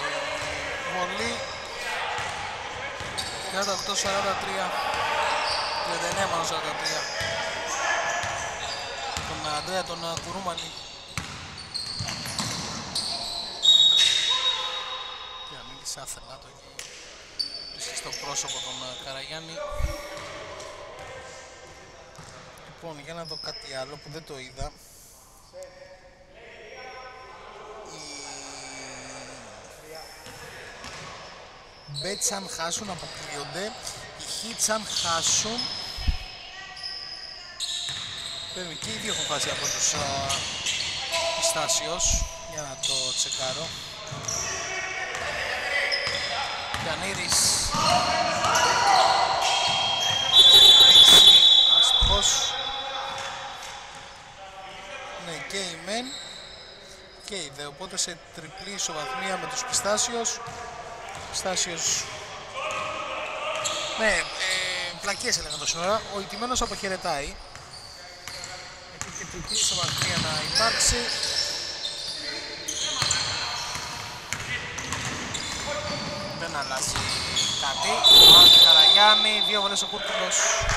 B: βολή. τριάντα οκτώ σαράντα τρία. τριάντα εννέα μάλλον σαράντα τρία. Τον Αντρέα τον Κουρούμαλη. Και αμήνησε άθελά το εκεί. Βρίσκει στο πρόσωπο τον Καραγιάννη. Λοιπόν, για να δω κάτι άλλο που δεν το είδα. Bets αν χάσουν αποκλείονται. Οι hits αν χάσουν παίρνει και οι δύο έχουν φάσει από τους Πιστάσιος. Για να το τσεκάρω. Γιαννίδης αστοχός. Ναι, και η μεν και η δε, οπότε σε τριπλή ισοβαθμία με τους Πιστάσιος. Πιστάσιος, ναι, ε, πλακίες έλεγαν τόση ώρα. Ο ηττημένος αποχαιρετάει. Έχει και τριπλή ισοβαθμία να υπάρξει. Δεν αλλάζει κάτι. Άντε Καραγιάννη, δύο βολές ο Κούρκουλος.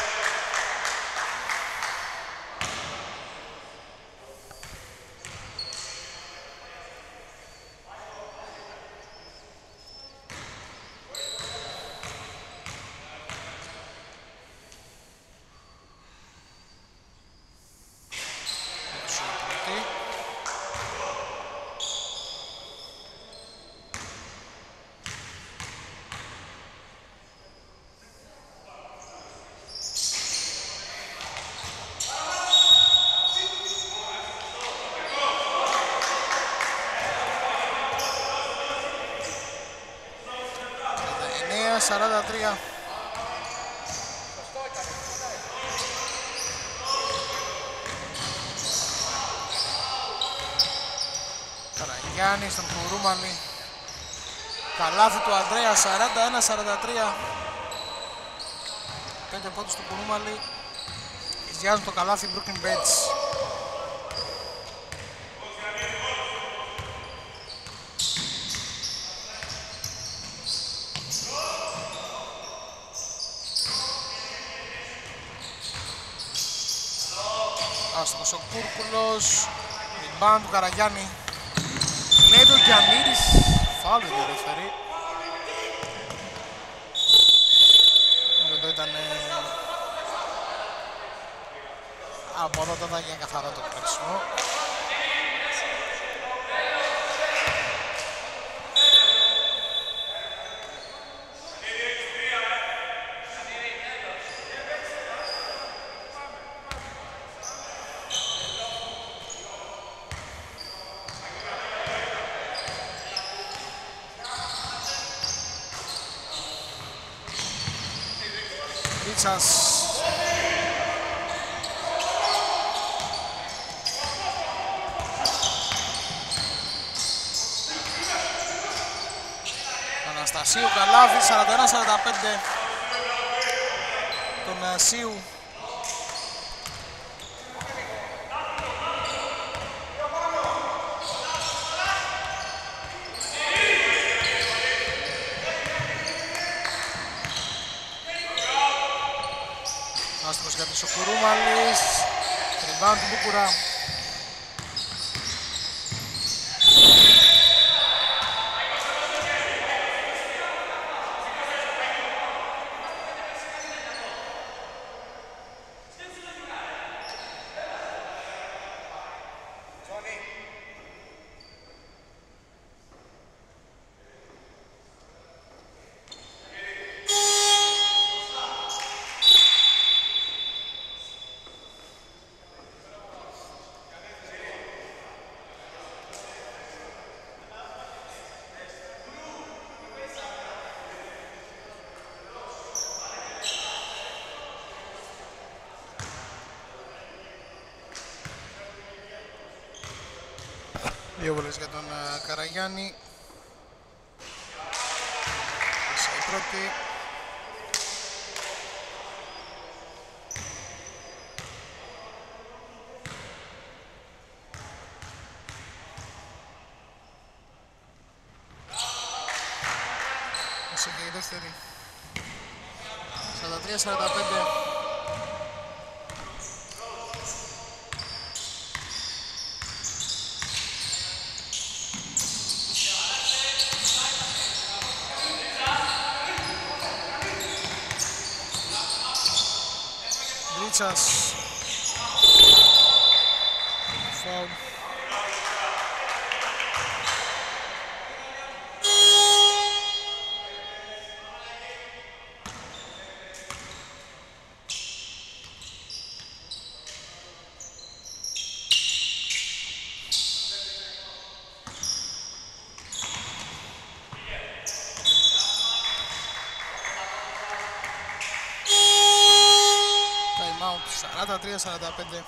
B: σαράντα τρία. Καραγιάννη στον Κουρούμαλη. Καλάθι του Ανδρέα, σαράντα ένα σαράντα τρία. Πέντε πόντους του Κουρούμαλη. Εισδιάζουν το καλάθι Brooklyn Bets. Άστοχος ο Κούρκουλος. Rebound του Καραγιάννη. Λέει το Γιαννίδης. Φάουλ το ρεφερί. Εδώ ήταν... Από εδώ ήταν για καθαρά το κλείσιμο. Ρίτσας. Αναστασίου Καλάβη, σαράντα ένα σαράντα πέντε. Τον Ασίου. Άστοχος για ο Κουρούμαλης. Rebound του Μπούκουρα. Δύο βολές για τον uh, Καραγιάννη. Μέσα η πρώτη. Έδωσε και η δεύτερη. σαράντα τρία σαράντα πέντε. Βρίτσας. Φάουλ. σαράντα τρία σαράντα πέντε.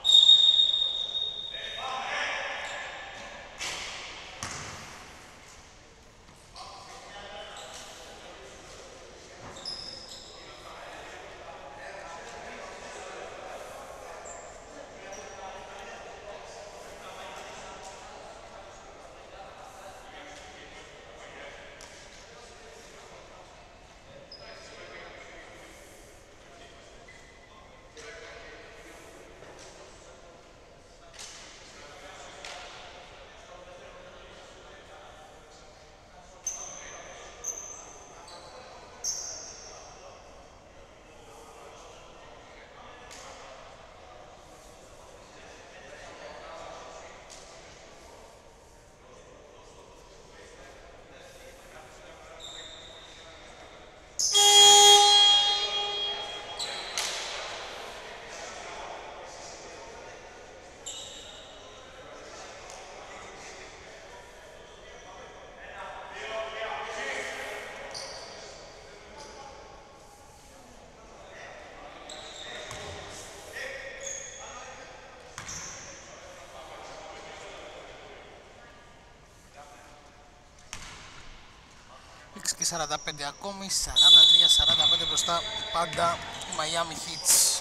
B: Και σαράντα πέντε ακόμη, σαράντα τρία σαράντα πέντε μπροστά πάντα η Miami Heats.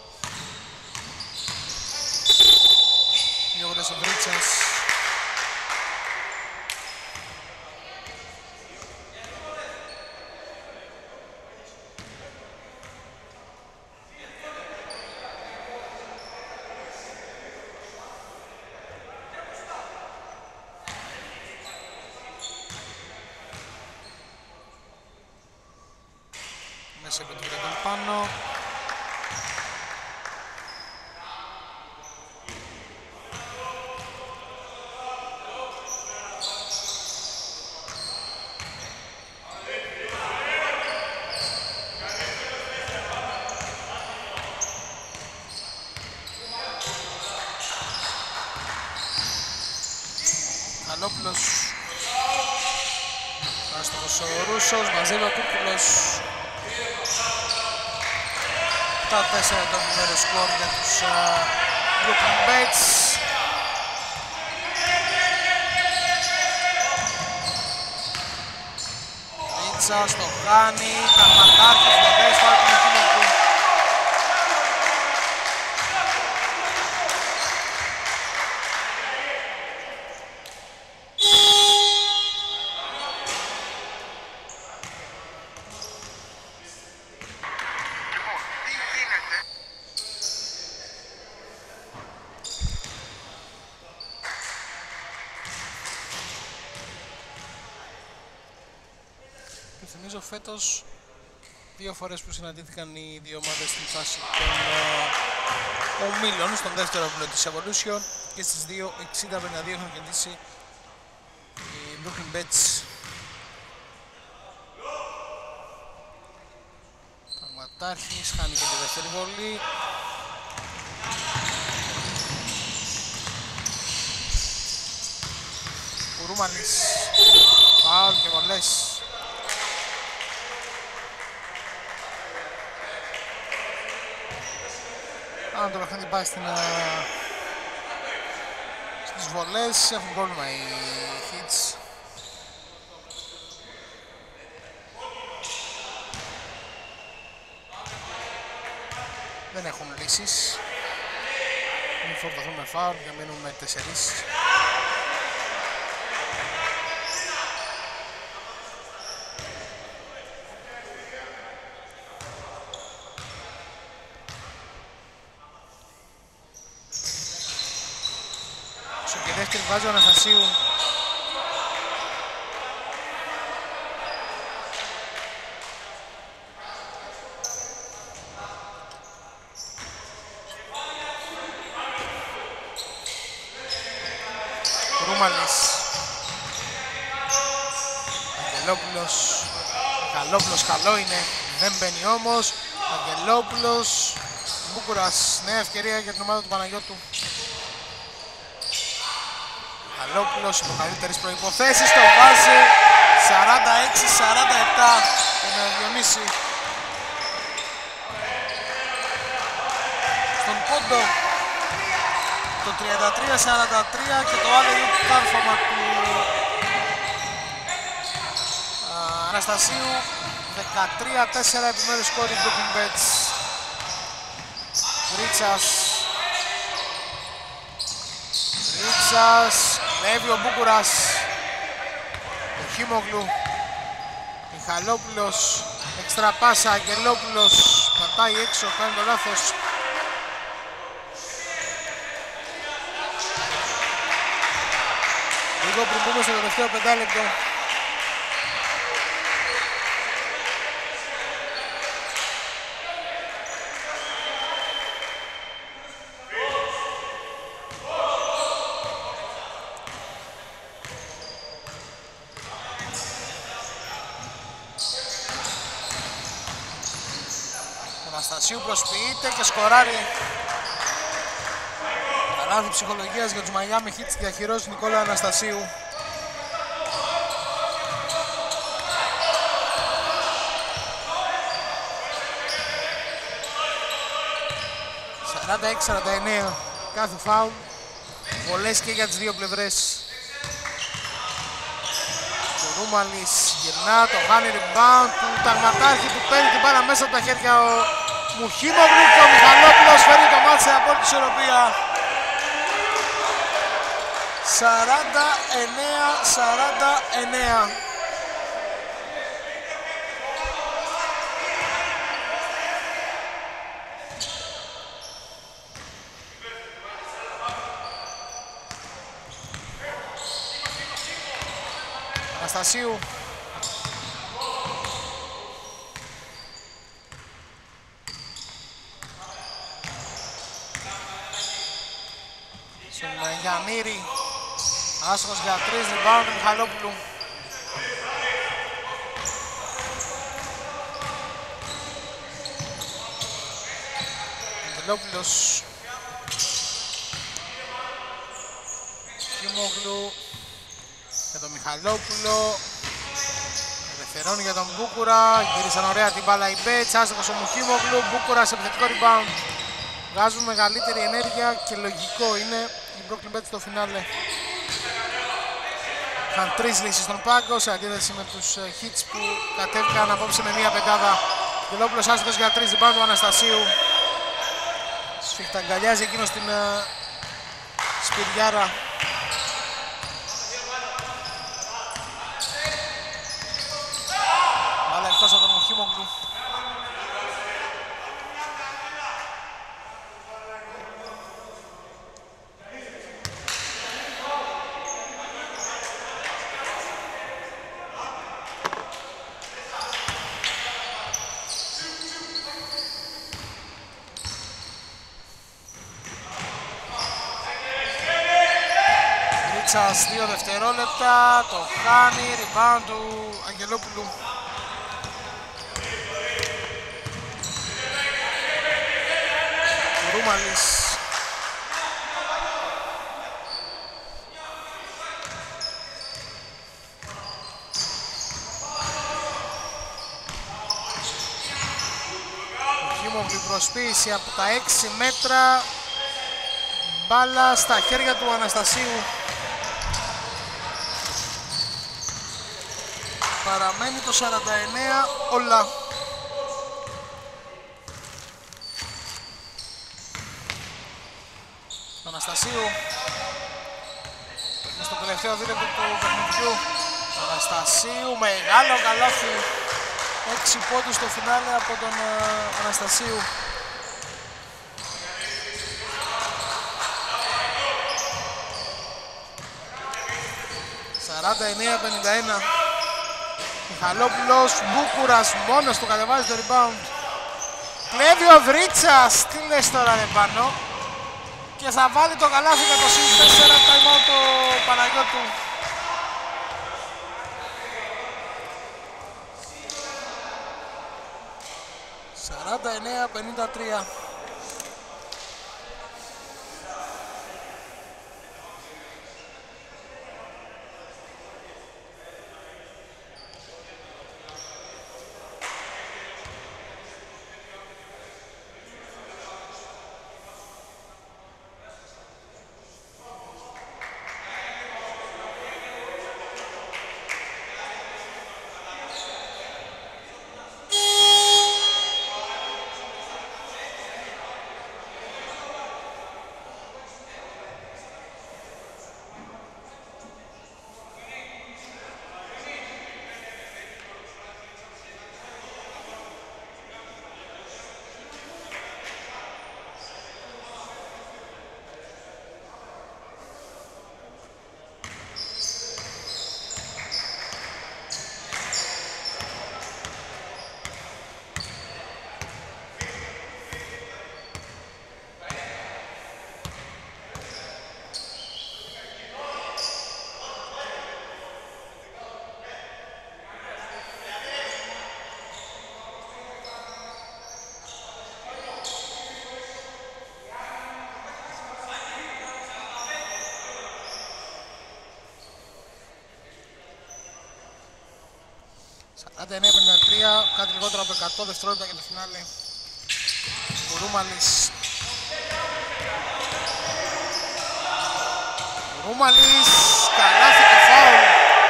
B: Δύο ώρες ο Βρίτσας. Σε πέντε πάνω. Καλόπουλος. Άστοχος ο Ρούσος, μαζεύει ο Κούρκουλος. Τα τέσσερα το νούμερο σκορ για τους uh, Brooklyn Bets. Ρίτσας το κάνει, Καρματάρχης, βολές, φάουλ του Μιχίλεκου. Θυμίζω φέτος δύο φορές που συναντήθηκαν οι δύο ομάδες στη φάση των uh, ομίλων στον δεύτερο όμιλο της Evolution και στις δύο εξήντα πενήντα δύο έχουν κερδίσει οι Brooklyn Bets. Καρματάρχης χάνει και τη δεύτερη βολή. Κουρούμανης, φάουλ και βολές. Αν το παιχνίδι πάει στην, uh, στις βολές, έχουν πρόβλημα οι Heats. Δεν έχουν λύσεις. Μην φορτωθούμε φάουλ και μείνουμε τεσσερις. δεύτερη βάζει ο Αναστασίου. Ρούμαλης. Αγγελόπουλος. Καλόπουλος, καλό είναι. Δεν μπαίνει όμως. Αγγελόπουλος. Μπούκουρας, νέα ευκαιρία για την ομάδα του Παναγιώτου. Καλόπουλος, υπό καλύτερες προϋποθέσεις, το βάζει σαράντα έξι σαράντα επτά τον Διονύση. Στον πόντο το τριάντα τρία σαράντα τρία και το άλλο κάρφωμα του α, Αναστασίου. Δεκατρία τέσσερα επιμέρους σκόρι Brooklyn Bets. Ρίτσας. Ρίτσας. Κλέβει ο Μπούκουρας. Ο Χίμογλου. Μιχαλόπουλος. Εξτρα πάσα. Αγγελόπουλος. Πατάει έξω. Κάνει το λάθος. Λίγο πριν πούμε στο τελευταίο πεντάλεπτο. Αναστασίου προσποιείται και σκοράρει. Καλάθι ψυχολογίας για τους Miami Heat, διαχειρός Νικόλα Αναστασίου. σαράντα έξι σαράντα εννέα κάθε φάουλ. Πολλές και για τις δύο πλευρές. Ο Ρούμαλης γυρνά, το χάνει rebound του Ταγματάρχη που παίρνει την μπάλα μέσα από τα χέρια ο Μουχίμογλου και ο Μιχαλόπουλος φέρνει το μάτς σε απόλυτη ισορροπία. σαράντα εννέα σαράντα εννέα. Αναστασίου. Στον Γιαννήρη. Άσχος για τρεις, rebound του Μιχαλόπουλου. Αγγελόπουλος. Χίμογλου. Για τον Μιχαλόπουλο. Ελευθερώνει για τον Μπούκουρα. Γύρισαν ωραία την μπάλα οι Bets. Άστοχος ο Μουχίμογλου. Μπούκουρα σε επιθετικό rebound. Βγάζουν μεγαλύτερη ενέργεια και λογικό είναι οι Brooklyn Bets στο φινάλε. Είχαν τρεις λύσεις στον πάγκο σε αντίθεση με τους Hits που κατέβηκαν απόψε με μία πεντάδα. Γελόπουλος άστοχος για τρεις, rebound του Αναστασίου. Σφιχταγκαλιάζει εκείνος την uh, σπιριάρα. Μπάλα εκτός από τον Μουχίμογλου. Δύο δευτερόλεπτα, το χάνει, rebound του Αγγελόπουλου. Ο Ρούμαλης. Ο Χίμογλου προσποίηση από τα έξι μέτρα. Μπάλα στα χέρια του Αναστασίου. Παραμένει το σαράντα εννέα όλα. Το Αναστασίου. Παίρνει στο τελευταίο δίλεπτο του παιχνιδιού. Το Αναστασίου, μεγάλο καλάθι. έξι πόντους στο φινάλε από τον uh, Αναστασίου. σαράντα εννέα πενήντα ένα. Μιχαλόπουλος, Μπούκουρας μόνος του κατεβάζει το rebound. Κλέβει ο Βρίτσας, τι λες τώρα ρε πάνω. Και θα βάλει το καλάθι για το συν τέσσερα, time out το Παναγιώτου. σαράντα εννέα πενήντα τρία. σαράντα εννέα πενήντα τρία, κάτι λιγότερο από εκατό δευτερόλεπτα για το φινάλε. Ο Ρούμαλης. Ο Ρούμαλης, καλάθι και φάουλ.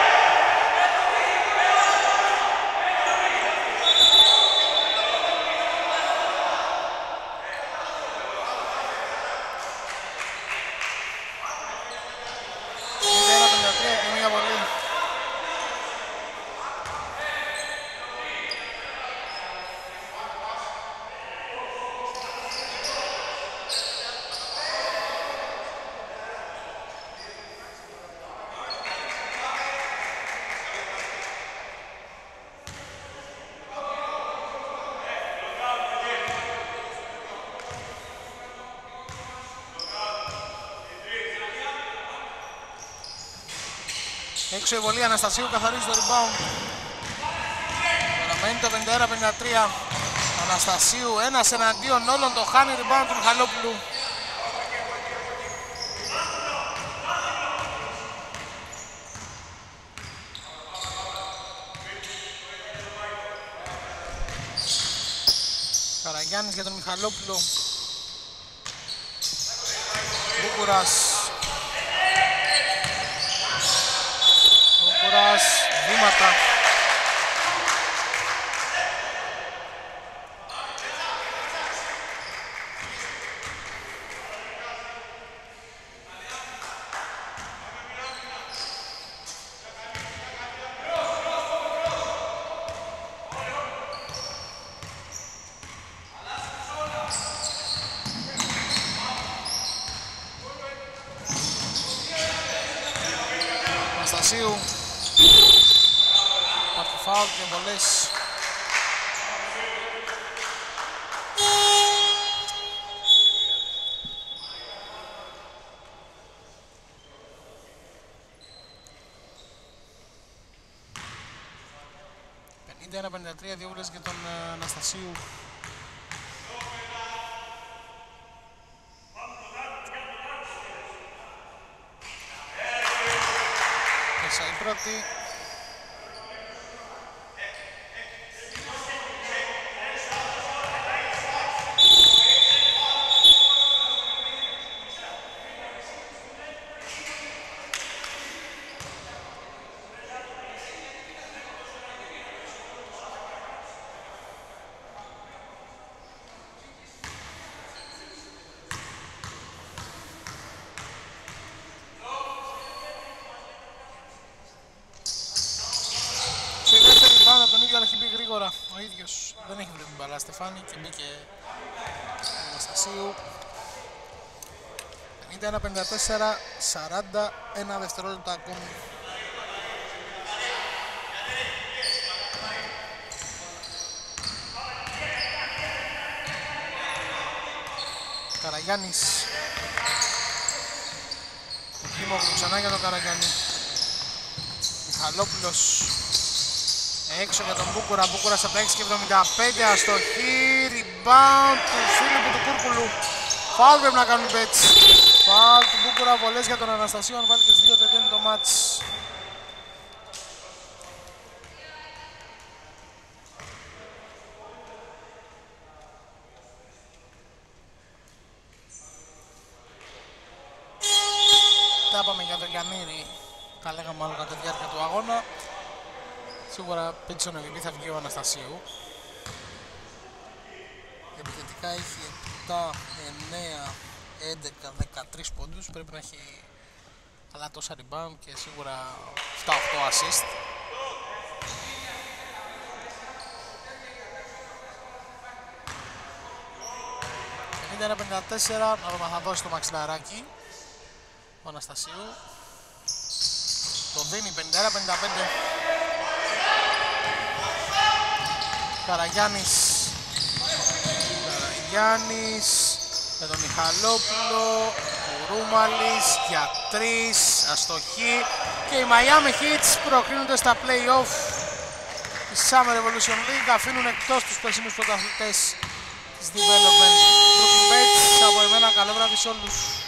B: Έξω η βολή Αναστασίου, καθαρίζει το rebound. Παραμένει το πενήντα ένα πενήντα τρία. Αναστασίου ένας εναντίον όλων, το χάνει rebound του Μιχαλόπουλου. Καραγιάννης για τον Μιχαλόπουλο. Μπούκουρας. Μπούκουρας, βήματα. Αναστασίου. Υπάρχει φάουλ και βολές. πενήντα ένα πενήντα τρία, δύο βολές για τον uh, Αναστασίου. Μέσα η πρώτη. Ο ίδιος δεν έχει βρει την μπαλά Στεφάνη και μπήκε ο Αναστασίου. πενήντα ένα πενήντα τέσσερα, σαράντα ένα δευτερόλεπτα ακόμη. Καραγιάννης. Χίμογλου ξανά για τον Καραγιάννη. Μιχαλόπουλος έξω για τον Μπούκουρα. Μπούκουρα από τα έξι και εβδομήντα πέντε. Αστοχή. Rebound του Φίλιππου του Κούρκουλου. Φάουλ πρέπει να κάνουν οι Bets. Φάουλ του Μπούκουρα. Βολές για τον Αναστασίου. Αν βάλει και τις δύο τελειώνει το μάτς. Τα είπαμε για τον Γιαννήρη. Τα λέγαμε άλλο κατά τη διάρκεια του αγώνα. Σίγουρα πίτσε στον εμ βι πι θα βγει ο Αναστασίου. Επιθετικά έχει επτά, εννέα, έντεκα, δεκατρείς πόντους. Πρέπει να έχει καλά τόσα rebound και σίγουρα επτά οκτώ assist. πενήντα ένα πενήντα τέσσερα, να δούμε αν θα δώσει το μαξιλαράκι ο Αναστασίου. Το δίνει πενήντα ένα πενήντα πέντε. Καραγιάννης. Καραγιάννης με τον Μιχαλόπουλο. Κουρούμαλης για τρεις. Αστοχή. Και οι Miami Heats προκρίνονται στα play-off της Summer Revolution League. Αφήνουν εκτός τους περσινούς πρωταθλητές της Development Brooklyn Bets. Από εμένα καλό βράδυ σε όλους.